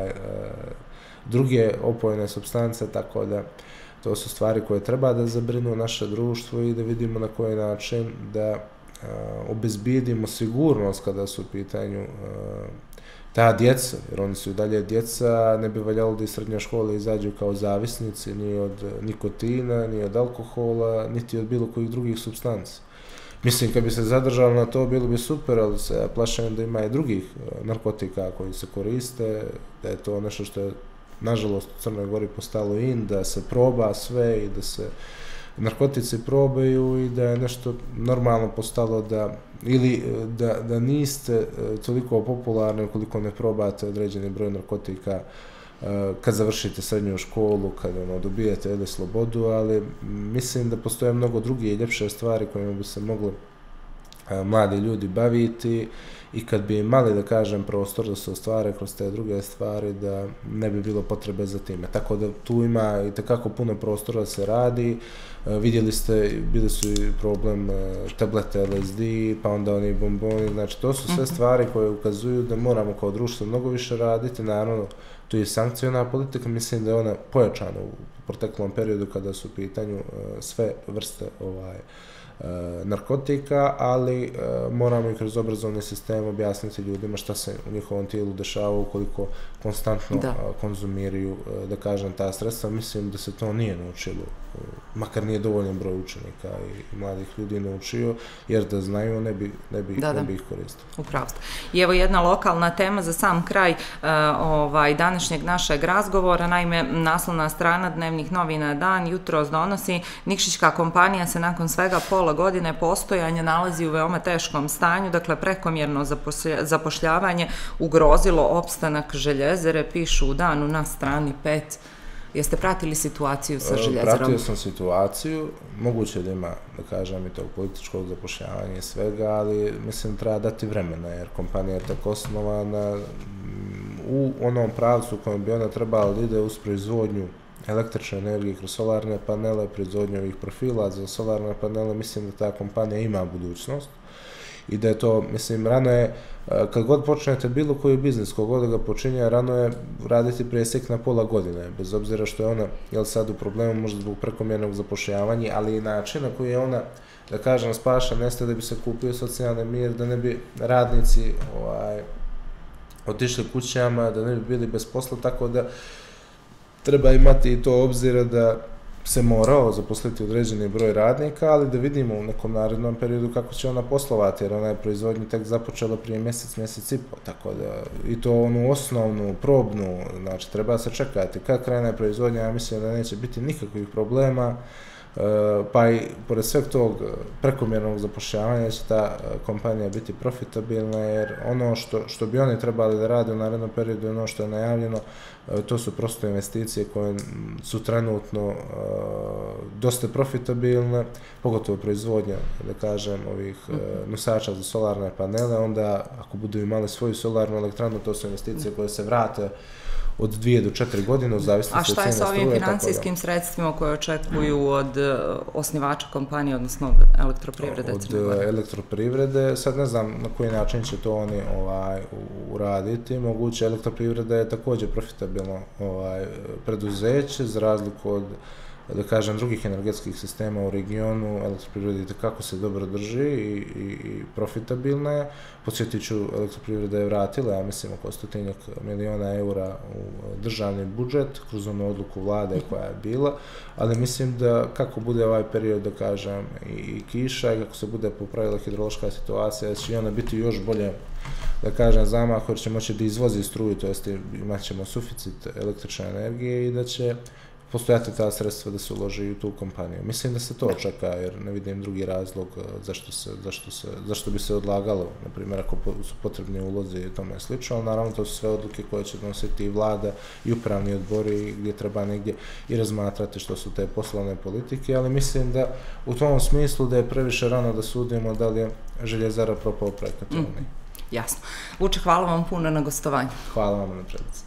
druge opojne supstance, tako da to su stvari koje treba da zabrinu naše društvo i da vidimo na koji način da obezbijedimo sigurnost kada su u pitanju ta djeca, jer oni su i dalje djeca, ne bi valjalo da iz srednje škole izađu kao zavisnici ni od nikotina, ni od alkohola, niti od bilo kojih drugih supstanci. Mislim, kad bi se zadržalo na to, bilo bi super, ali se plašim da ima i drugih narkotika koji se koriste, da je to nešto što je, nažalost, u Crnoj Gori postalo in, da se proba sve i da se narkotici probaju i da je nešto normalno postalo da, ili da niste toliko popularni ukoliko ne probate određeni broj narkotika kad završite srednju školu, kad dobijete slobodu, ali mislim da postoje mnogo druge i ljepše stvari kojima bi se mogli mladi ljudi baviti i kad bi imali, da kažem, prostor da se ostvare kroz te druge stvari, da ne bi bilo potrebe za time. Tako da tu ima i tekako puno prostora da se radi. Vidjeli ste, bili su i problem tablete LSD, pa onda oni bomboni, znači to su sve stvari koje ukazuju da moramo kao društvo mnogo više raditi, naravno tu je sankciona politika, mislim da je ona pojačana u proteklom periodu kada su u pitanju sve vrste narkotika, ali moramo i kroz obrazovni sistem objasniti ljudima šta se u njihovom tijelu dešava ukoliko konstantno konzumiraju, da kažem, ta sredstva. Mislim da se to nije naučilo, makar nije dovoljan broj učenika i mladih ljudi naučio, jer da znaju ne bi ih koristili. Upravo ste. I evo jedna lokalna tema za sam kraj današnjeg našeg razgovora. Naime, naslovna strana dnevnih novina Dan jutros donosi: Nikšićka kompanija se nakon svega pola godine postojanja nalazi u veoma teškom stanju, dakle prekomjerno zapošljavanje ugrozilo opstanak željezare, pišu u Danu na strani 5. Jeste pratili situaciju sa željezarom? Pratio sam situaciju, moguće da ima, da kažem, i tog političkog zapošljavanja i svega, ali mislim treba dati vremena, jer kompanija je tako osnovana u onom pravcu u kojem bi ona trebala da ide uz proizvodnju električne energije kroz solarne panele, proizvodnju ovih profila za solarne panele. Mislim da ta kompanija ima budućnost i da je to, mislim, rano je, kad god počnete bilo koji biznis, kogod ga počinje, rano je raditi presjek na pola godine, bez obzira što je ona, jel sad u problemu možda zbog prekomjernog zapošljavanja, ali i način na koji je ona, da kažem, spaša mjesta da bi se kupio socijalni mir, da ne bi radnici otišli kućama, da ne bi bili bez posla, tako da treba imati i to obzira da se morao zaposliti određeni broj radnika, ali da vidimo u nekom narednom periodu kako će ona poslovati, jer ona je proizvodnju tek započela prije mjesec i po, tako da i to onu osnovnu, probnu, znači treba se čekati. Kad krene proizvodnja, ja mislim da neće biti nikakvih problema, pa i pored sveg tog prekomjernog zapošljavanja će ta kompanija biti profitabilna, jer ono što bi oni trebali da rade u narednom periodu, ono što je najavljeno, to su prosto investicije koje su trenutno dosta profitabilne, pogotovo proizvodnja, da kažem, ovih nosača za solarne panele. Onda ako budu imali svoju solarnu elektranu, to su investicije koje se vrate od 2 do 4 godine, u zavisnosti od cijene struje. A šta je s ovim financijskim sredstvima koje očekuju od osnivača kompanije, odnosno od Elektroprivrede Crne Gore? Od Elektroprivrede, sad ne znam na koji način će to oni uraditi. Moguće, Elektroprivreda je također profitabilno preduzeće, za razliku od, da kažem, drugih energetskih sistema u regionu. Elektroprivreda kako se dobro drži i profitabilna je. Podsjetit ću, Elektroprivreda je vratila, ja mislim, oko 100 miliona eura u državni budžet kroz onu odluku vlade koja je bila, ali mislim da kako bude ovaj period, da kažem, i kiša, i kako se bude popravila hidrološka situacija, da će ona biti još bolje, da kažem, zamah, jer će moći da izvozi struju, to jest imat ćemo suficit električne energije i da će postojati ta sredstva da se uloži u tu kompaniju. Mislim da se to očeka, jer ne vidim drugi razlog zašto bi se odlagalo, na primjer, ako su potrebni ulozi i tome slično, ali naravno to su sve odluke koje će donositi i vlada i upravni odbori, gdje treba negdje i razmatrati što su te poslovne politike, ali mislim da u tom smislu da je previše rano da sudimo da li je željezara propao projekat ili ne. Jasno. Vuče, hvala vam puno na gostovanju. Hvala vam na prilici.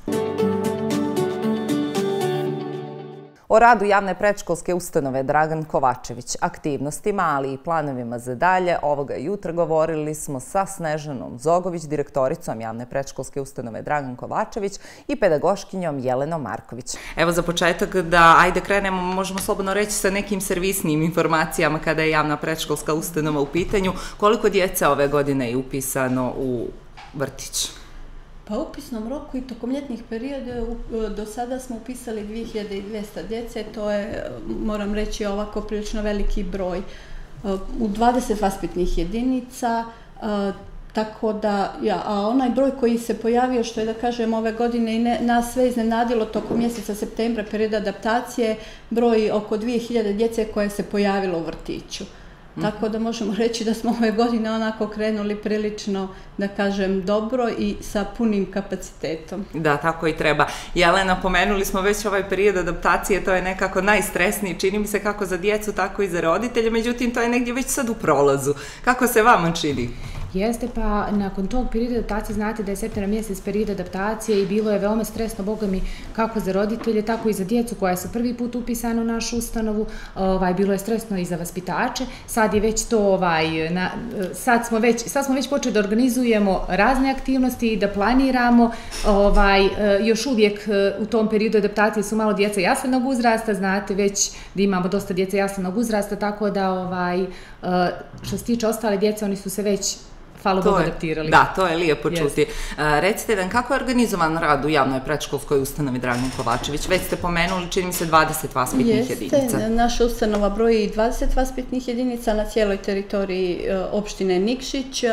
O radu javne predškolske ustanove Dragan Kovačević, aktivnostima, ali i planovima za dalje, ovoga jutra govorili smo sa Snežanom Zogović, direktoricom javne predškolske ustanove Dragan Kovačević i pedagoškinjom Jelenom Marković. Evo za početak da ajde krenemo, možemo slobodno reći, sa nekim servisnim informacijama kada je javna predškolska ustanova u pitanju. Koliko djece ove godine je upisano u vrtić? Pa u upisnom roku i tokom ljetnih perioda do sada smo upisali 2200 djece, to je, moram reći, ovako prilično veliki broj. u 20 vaspitnih jedinica, tako da, a onaj broj koji se pojavio, što je da kažem ove godine i nas sve iznenadilo tokom mjeseca septembra, period adaptacije, broj oko 2000 djece koje se pojavilo u vrtiću. Tako da možemo reći da smo ove godine onako krenuli prilično, da kažem, dobro i sa punim kapacitetom. Da, tako i treba. Jelena, pomenuli smo već ovaj period adaptacije, to je nekako najstresniji, čini mi se kako za djecu, tako i za roditelje, međutim to je negdje već sad u prolazu. Kako se vama čini? Jeste, pa nakon tog perioda adaptacije, znate da je septembar mjesec period adaptacije i bilo je veoma stresno, boga mi, kako za roditelje, tako i za djecu koja su prvi put upisana u našu ustanovu, bilo je stresno i za vaspitače. Sad je već to, sad smo već počeli da organizujemo razne aktivnosti i da planiramo, još uvijek u tom periodu adaptacije su malo djeca jaslenog uzrasta, znate već da imamo dosta djece jaslenog uzrasta, tako da što se tiče ostale djece, oni su se već hvala Bogu adaptirali. Da, to je lijepo čuti. Recite nam, kako je organizovan rad u javnoj predškolskoj ustanovi Dragan Kovačević? Već ste pomenuli, čini mi se, 20 vaspitnih jedinica. Jeste, naša ustanova broji 20 vaspitnih jedinica na cijeloj teritoriji opštine Nikšić.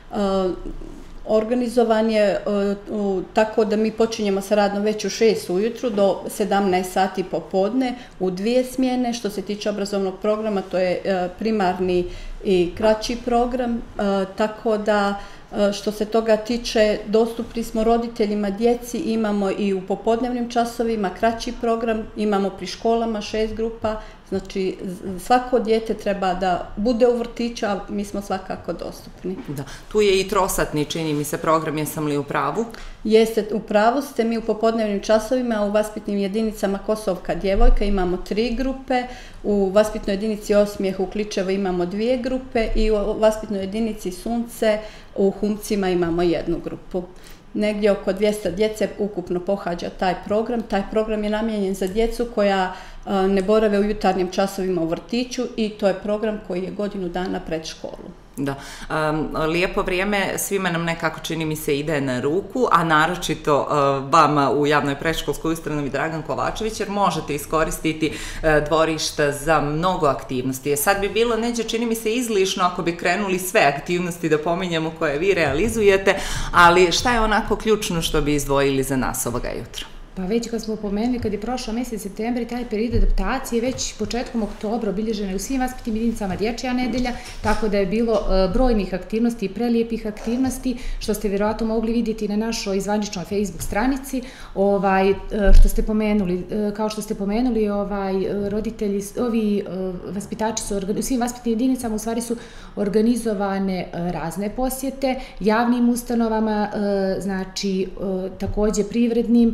Organizovan je tako da mi počinjemo sa radom već u 6 ujutru do 17 sati popodne u 2 smjene. Što se tiče obrazovnog programa, to je primarni i kraći program, tako da što se toga tiče, dostupni smo roditeljima djeci, imamo i u popodnevnim časovima kraći program, imamo pri školama 6 grupa, znači svako dijete treba da bude u vrtiću, a mi smo svakako dostupni. Da, tu je i trosatni, čini mi se, program, jesam li u pravu? Jeste, u pravu ste, mi u popodnevnim časovima u vaspitnim jedinicama Kosovka djevojka imamo 3 grupe, u vaspitnoj jedinici Osmijeh u Kličevo imamo 2 grupe i u vaspitnoj jedinici Sunce u Humcima imamo 1 grupu. Negdje oko 200 djece ukupno pohađa taj program. Taj program je namijenjen za djecu koja ne borave u jutarnjim časovima u vrtiću i to je program koji je godinu dana pred školu. Da, lijepo vrijeme svima nam nekako, čini mi se, ide na ruku, a naročito vama u javnoj predškolskoj ustanovi Dragan Kovačević, jer možete iskoristiti dvorišta za mnogo aktivnosti. Sad bi bilo neđe, čini mi se, izlišno ako bi krenuli sve aktivnosti da pominjemo koje vi realizujete, ali šta je onako ključno što bi izdvojili za nas ovoga jutra? Pa već kad smo pomenuli, kad je prošao mjesec septembar i taj period adaptacije, već početkom oktobra obilježena je u svim vaspitnim jedinicama Dječja nedelja, tako da je bilo brojnih aktivnosti i prelijepih aktivnosti, što ste vjerojatno mogli vidjeti na našoj zvaničnoj Facebook stranici. Što ste pomenuli, kao što ste pomenuli, roditelji, ovi vaspitači su u svim vaspitnim jedinicama u stvari su organizovane razne posjete javnim ustanovama, znači također privrednim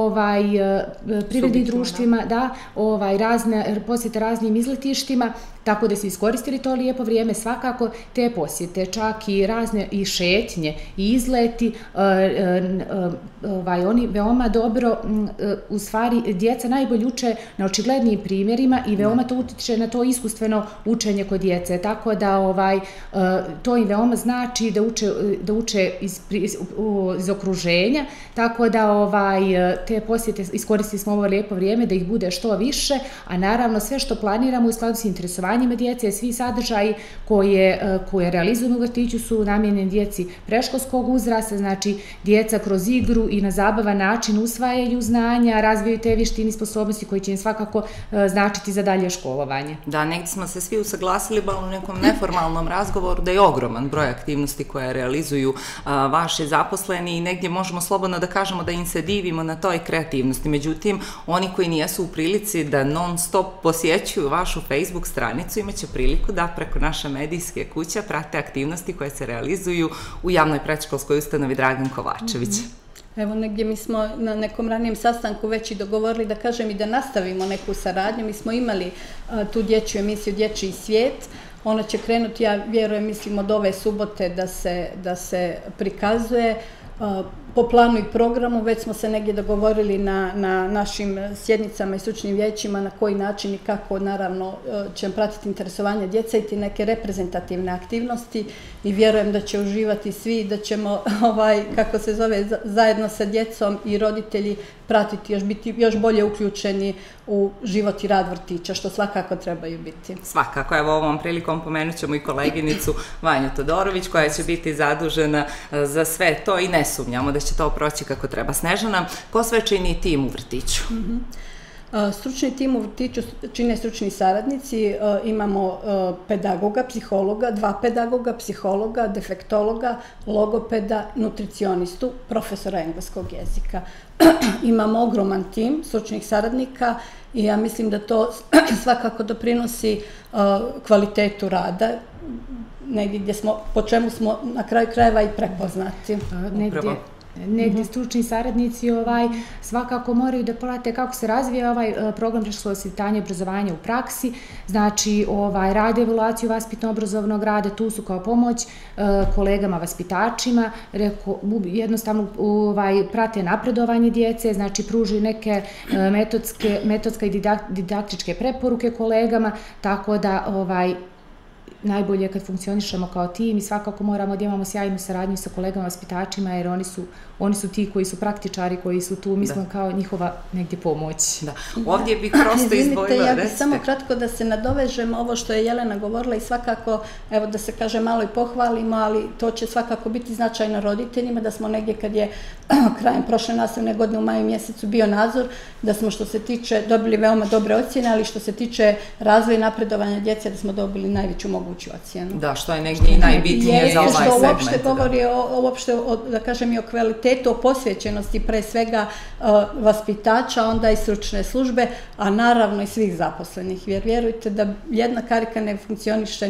privrednim društvima, da, posjete raznim izletištima, tako da su iskoristili to lijepo vrijeme, svakako te posjete, čak i razne i šetnje i izleti, oni veoma dobro, u stvari djeca najbolje uče na očiglednim primjerima i veoma to utiče na to iskustveno učenje kod djece, tako da to im veoma znači da uče iz okruženja, tako da te posjete iskoristili smo ovo lijepo vrijeme da ih bude što više, a naravno sve što planiramo u skladu s interesovanjima djece, svi sadržaji koje realizujemo u vrtiću su namijenjeni djeci predškolskog uzrasta, znači djeca kroz igru i na zabavan način usvajaju znanja, razvijaju te vještine i sposobnosti koji će im svakako značiti za dalje školovanje. Da, negdje smo se svi usaglasili u nekom neformalnom razgovoru da je ogroman broj aktivnosti koje realizuju vaši zaposleni i negdje možemo slobodno da kažemo da im se divimo na toj kreativnosti. Međutim, oni koji nijesu u prilici da non stop posjećuju vašu Facebook stranicu imaće priliku da preko naše medijske kuće prate aktivnosti koje se realizuju u javnoj predškolskoj ustanovi Dragan Kovačević. Evo, negdje mi smo na nekom ranijem sastanku već i dogovorili da kažem i da nastavimo neku saradnju. Mi smo imali tu dječju emisiju Dječji svijet. Ona će krenuti, ja vjerujem, mislim, od ove subote da se prikazuje. po planu i programu, već smo se negdje dogovorili na našim sjednicama i stručnim vijećima na koji način i kako naravno ćemo pratiti interesovanje djece i ti neke reprezentativne aktivnosti i vjerujem da će uživati svi, da ćemo, kako se zove, zajedno sa djecom i roditelji pratiti, biti još bolje uključeni u život i rad vrtića, što svakako trebaju biti. Svakako, evo ovom prilikom pomenut ćemo i koleginicu Vanju Todorović koja će biti zadužena za sve to i ne sumnjamo da će to proći kako treba. Snežana, ko sve čini tim u vrtiću? Stručni tim u vrtiću čine stručni saradnici, imamo pedagoga, psihologa, 2 pedagoga, psihologa, defektologa, logopeda, nutricionistu, profesora engleskog jezika. Imamo ogroman tim stručnih saradnika i ja mislim da to svakako doprinosi kvalitetu rada, negdje gdje smo, po čemu smo na kraju krajeva i prepoznati. Negdje stručni saradnici svakako moraju da prate kako se razvija ovaj program predškolskog vaspitanja i obrazovanja u praksi, znači rade evaluaciju vaspitno-obrazovnog rada, tu su kao pomoć kolegama vaspitačima, jednostavno prate napredovanje djece, znači pružaju neke metodske i didaktičke preporuke kolegama, tako da najbolje kad funkcionišemo kao tim i svakako moramo da imamo sjajnu saradnju sa kolegama vaspitačima jer oni su ti koji su praktičari, koji su tu, mi smo kao njihova negdje pomoć. Da. Ovdje bih prosto izdvojila... Ja bih samo kratko da se nadovežem ovo što je Jelena govorila i svakako, evo da se kaže malo i pohvalimo, ali to će svakako biti značajno roditeljima, da smo negdje kad je krajem prošle nastavne godine u maju mjesecu bio nadzor, da smo što se tiče dobili veoma dobre ocjene, ali što se tiče razvoja i napredovanja djece, da smo dobili najveću moguću ocjenu. Da, što je negdje i najbitnije za ovaj segment. Što uopšte govori da kažem i o kvalitetu, o posvećenosti pre svega vaspitača, onda i stručne službe, a naravno i svih zaposlenih. Jer vjerujte da jedna karika ne funkcioniše,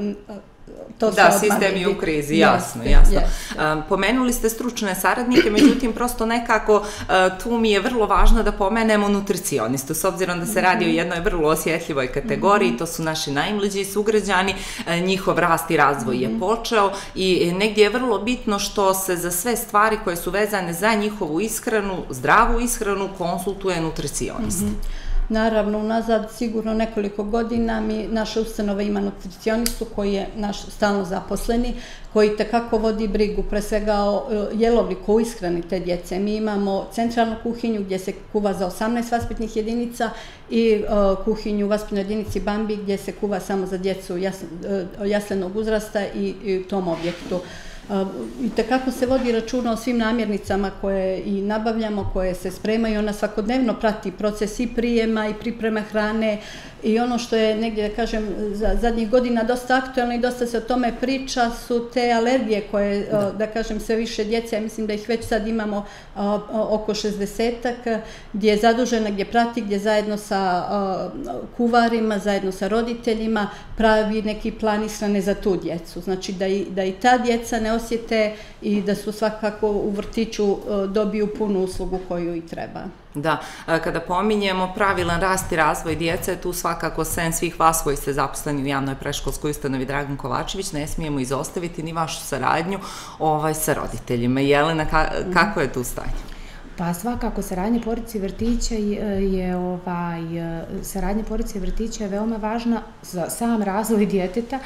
da, sistem je u krizi, jasno. Pomenuli ste stručne saradnike, međutim, prosto nekako tu mi je vrlo važno da pomenemo nutricionistu, s obzirom da se radi o jednoj vrlo osjetljivoj kategoriji, to su naši najmlađi sugrađani, njihov rast i razvoj je počeo i negdje je vrlo bitno što se za sve stvari koje su vezane za njihovu ishranu, zdravu ishranu, konsultuje nutricionist. Naravno, unazad sigurno nekoliko godina naša ustanova ima nutricionistu koji je naš stalno zaposleni, koji tekako vodi brigu pre svega o jelovniku, o ishrani te djece. Mi imamo centralnu kuhinju gdje se kuva za 18 vaspitnih jedinica i kuhinju u vaspitnoj jedinici Bambi gdje se kuva samo za djecu jaslenog uzrasta i u tom objektu. I tekako se vodi računa o svim namirnicama koje i nabavljamo, koje se spremaju. Ona svakodnevno prati proces i prijema i pripreme hrane i ono što je negdje, da kažem, za zadnjih godina dosta aktualno i dosta se o tome priča su te alergije koje, da kažem, sve više djece, ja mislim da ih već sad imamo oko 60-ak, gdje je zadužena, gdje prati, gdje zajedno sa kuvarima, zajedno sa roditeljima pravi neki plan ishrane za tu djecu. Znači da i ta djeca ne osjete i da su svakako u vrtiću dobiju punu uslugu koju i treba. Da, kada pominjemo pravilan rast i razvoj djece, tu svakako sem svih vas koji ste zaposleni u javnoj predškolskoj ustanovi Dragan Kovačević, ne smijemo izostaviti ni vašu saradnju sa roditeljima. Jelena, kako je tu stanje? Pa svakako saradnja porodice i vrtića je veoma važna za sam razvoj djeteta,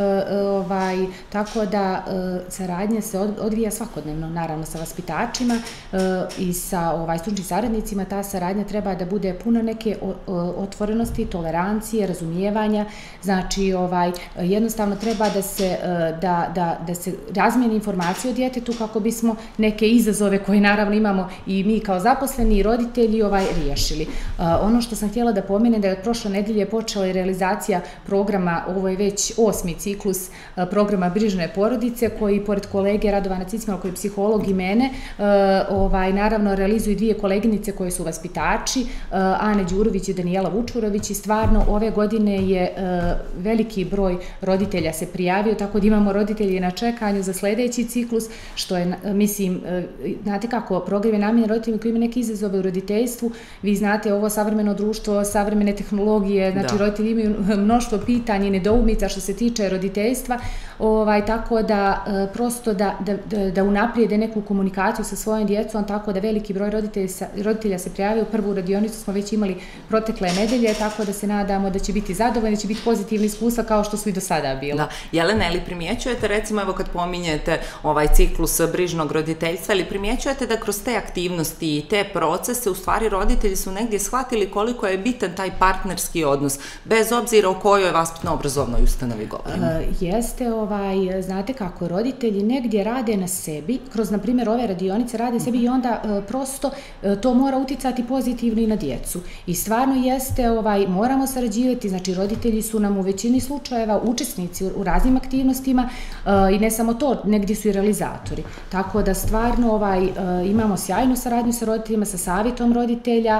tako da saradnja se odvija svakodnevno, naravno sa vaspitačima i sa stručnim saradnicima. Ta saradnja treba da bude puna neke otvorenosti, tolerancije, razumijevanja, znači jednostavno treba da se razmijeni informacije o djetetu kako bismo neke izazove koje naravno imamo i mi kao zaposleni i roditelji riješili. Ono što sam htjela da pomenem da je od prošle nedelje počela i realizacija programa, ovo je već 8. ciklus programa Brižne porodice, koji pored kolege Radovana Cicmel, koji je psiholog i mene, naravno realizuju 2 koleginice koje su vaspitači, Ana Đurović i Danijela Vučurović, i stvarno ove godine je veliki broj roditelja se prijavio, tako da imamo roditelji na čekanju za sljedeći ciklus, što je, mislim, znate kako, program je namijenjen roditeljima koji imaju neke izazove u roditeljstvu. Vi znate, ovo savremeno društvo, savremene tehnologije, znači roditelji imaju mnoštvo pitanja i nedoumica što se tiče roditeljstva, tako da prosto da unaprijede neku komunikaciju sa svojom djecom, tako da veliki broj roditelja se prijavio. Prvu radionicu smo već imali protekle nedelje, tako da se nadamo da će biti zadovoljni, da će biti pozitivni iskustva kao što su i do sada bilo. Da. Jelena, ili primjećujete, recimo, evo kad pominjete ovaj ciklus brižnog roditeljstva, ili primjećujete da kroz te aktivnosti i te procese, u stvari roditelji su negdje shvatili koliko je bitan taj partnerski odnos, bez obzira o kojoj vaspitno-obrazovnoj ustanovi govorimo? Jeste, znate kako, roditelji negdje rade na sebi, kroz, na primjer, ove radionice rade sebi i onda prosto to mora uticati pozitivno i na djecu. I stvarno jeste, moramo sarađivati, znači roditelji su nam u većini slučajeva učesnici u raznim aktivnostima i ne samo to, negdje su i realizatori. Tako da stvarno imamo sjajnu saradnju sa roditeljima, sa savjetom roditelja,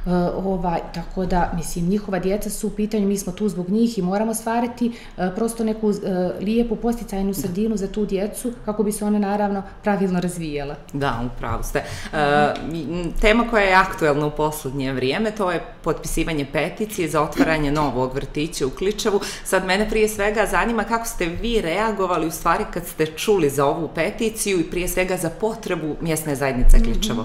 tako da, mislim, njihova djeca su u pitanju, mi smo tu zbog njih i moramo stvarati prosto neku lijepu posticajnu sredinu za tu djecu kako bi se ona naravno pravilno razvijala. Da, upravo ste. Tema koja je aktuelna u poslednje vrijeme, to je potpisivanje peticije za otvaranje novog vrtića u Kličevu. Sad mene prije svega zanima kako ste vi reagovali u stvari kad ste čuli za ovu peticiju i prije svega za potrebu mjesne zajednice Kličevo.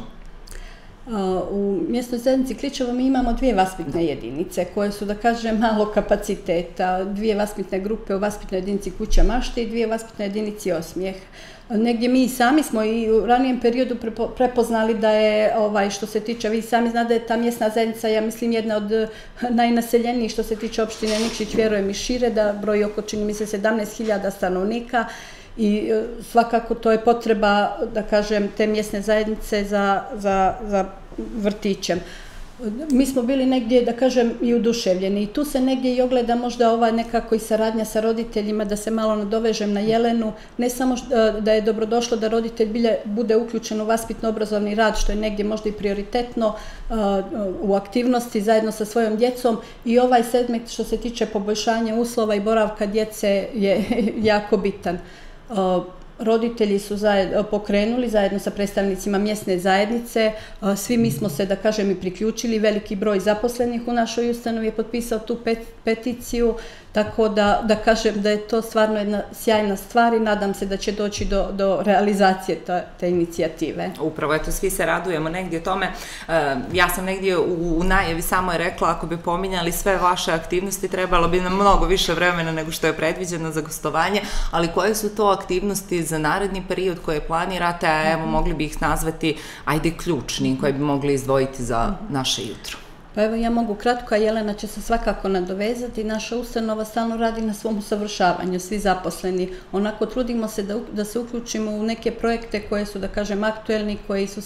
U mjesnoj zajednici Kličevo mi imamo 2 vaspitne jedinice koje su, da kažem, malo kapaciteta, 2 vaspitne grupe u vaspitnoj jedinici Kuća mašte i 2 vaspitne jedinici Osmijeh. Negdje mi sami smo i u ranijem periodu prepoznali da je, što se tiče, vi sami znate da je ta mjesna zajednica, ja mislim, jedna od najnaseljenijih što se tiče opštine Nikšić, vjerujem i šire, da broji oko, čini mi se, 17.000 stanovnika. I svakako to je potreba, da kažem, te mjesne zajednice za vrtićem. Mi smo bili negdje, da kažem, i oduševljeni i tu se negdje i ogleda možda nekako i saradnja sa roditeljima, da se malo nadovežem na Jelenu, ne samo da je dobrodošlo da roditelj bude uključen u vaspitno-obrazovni rad, što je negdje možda i prioritetno u aktivnosti zajedno sa svojom djecom, i ovaj segment što se tiče poboljšanja uslova i boravka djece je jako bitan. Roditelji su pokrenuli zajedno sa predstavnicima mjesne zajednice, svi mi smo se, da kažem, i priključili, veliki broj zaposlenih u našoj ustanovi je potpisao tu peticiju, tako da kažem da je to stvarno jedna sjajna stvar i nadam se da će doći do realizacije te inicijative. Upravo, eto, svi se radujemo negdje tome. Ja sam negdje u najavi samo je rekla, ako bi pominjali sve vaše aktivnosti, trebalo bi nam mnogo više vremena nego što je predviđeno za gostovanje, ali koje su to aktivnosti za naredni period koje planirate, a evo mogli bi ih nazvati, ajde, ključni, koje bi mogli izdvojiti za naše jutro? Pa evo, ja mogu kratko, a Jelena će se svakako nadovezati. Naša ustanova stalno radi na svom usavršavanju, svi zaposleni. Onako trudimo se da se uključimo u neke projekte koje su, da kažem, aktuelni,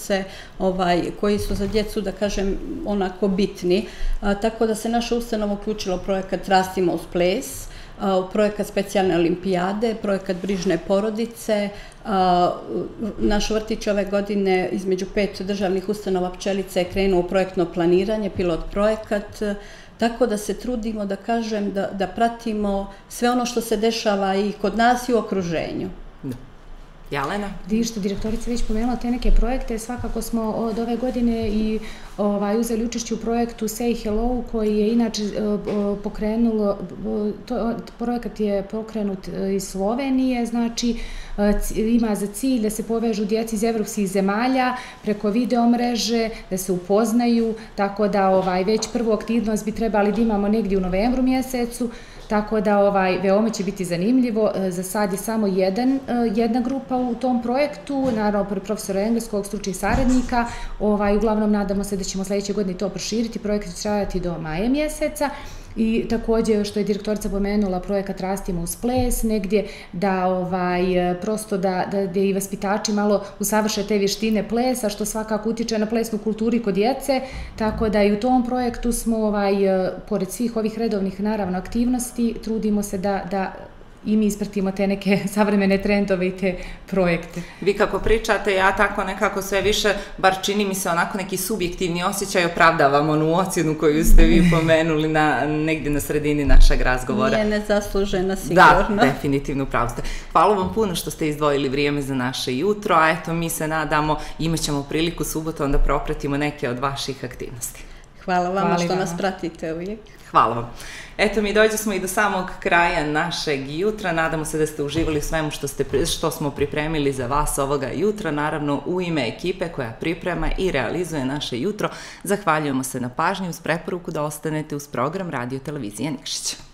koji su za djecu, da kažem, onako bitni. Tako da se naša ustanova uključila u projekat Rastimo uz ples, projekat specijalne olimpijade, projekat brižne porodice. Naš vrtić ove godine između 5 državnih ustanova Pčelice je krenuo u projektno planiranje, pilot projekat, tako da se trudimo, da kažem, da pratimo sve ono što se dešava i kod nas i u okruženju. Jelena? Što direktorica već pomenula te neke projekte, svakako smo od ove godine i uzeli učešće u projektu Say Hello, koji je inače pokrenulo, projekat je pokrenut iz Slovenije, znači ima za cilj da se povežu djeci iz evropskih zemalja preko video mreže, da se upoznaju, tako da već prvu aktivnost bi trebali da imamo negdje u novembru mjesecu, tako da veoma će biti zanimljivo. Za sad je samo jedna grupa u tom projektu, naravno profesora engleskog, stručnih saradnika. Uglavnom nadamo se da ćemo sljedeće godine to proširiti. Projekat će trajati do maja mjeseca. I također, što je direktorica pomenula, projekat Rastimo uz ples, negdje da prosto da i vaspitači malo usavrše te vještine plesa, što svakako utiče na plesnu kulturu kod djece, tako da i u tom projektu smo, pored svih ovih redovnih, naravno, aktivnosti, trudimo se da i mi ispratimo te neke savremene trendove i te projekte. Vi kako pričate, ja tako nekako sve više, bar čini mi se onako neki subjektivni osjećaj, opravdavam onu ocjenu koju ste vi pomenuli negdje na sredini našeg razgovora. Nije nezaslužena, sigurno. Da, definitivno pravo ste. Hvala vam puno što ste izdvojili vrijeme za naše jutro, a eto mi se nadamo, imat ćemo priliku subotom da propratimo neke od vaših aktivnosti. Hvala vama što nas pratite uvijek. Hvala vam. Eto, mi dođe smo i do samog kraja našeg jutra. Nadamo se da ste uživali svemu što smo pripremili za vas ovoga jutra. Naravno, u ime ekipe koja priprema i realizuje naše jutro, zahvaljujemo se na pažnji uz preporuku da ostanete uz program Radio Televizije Nikšić.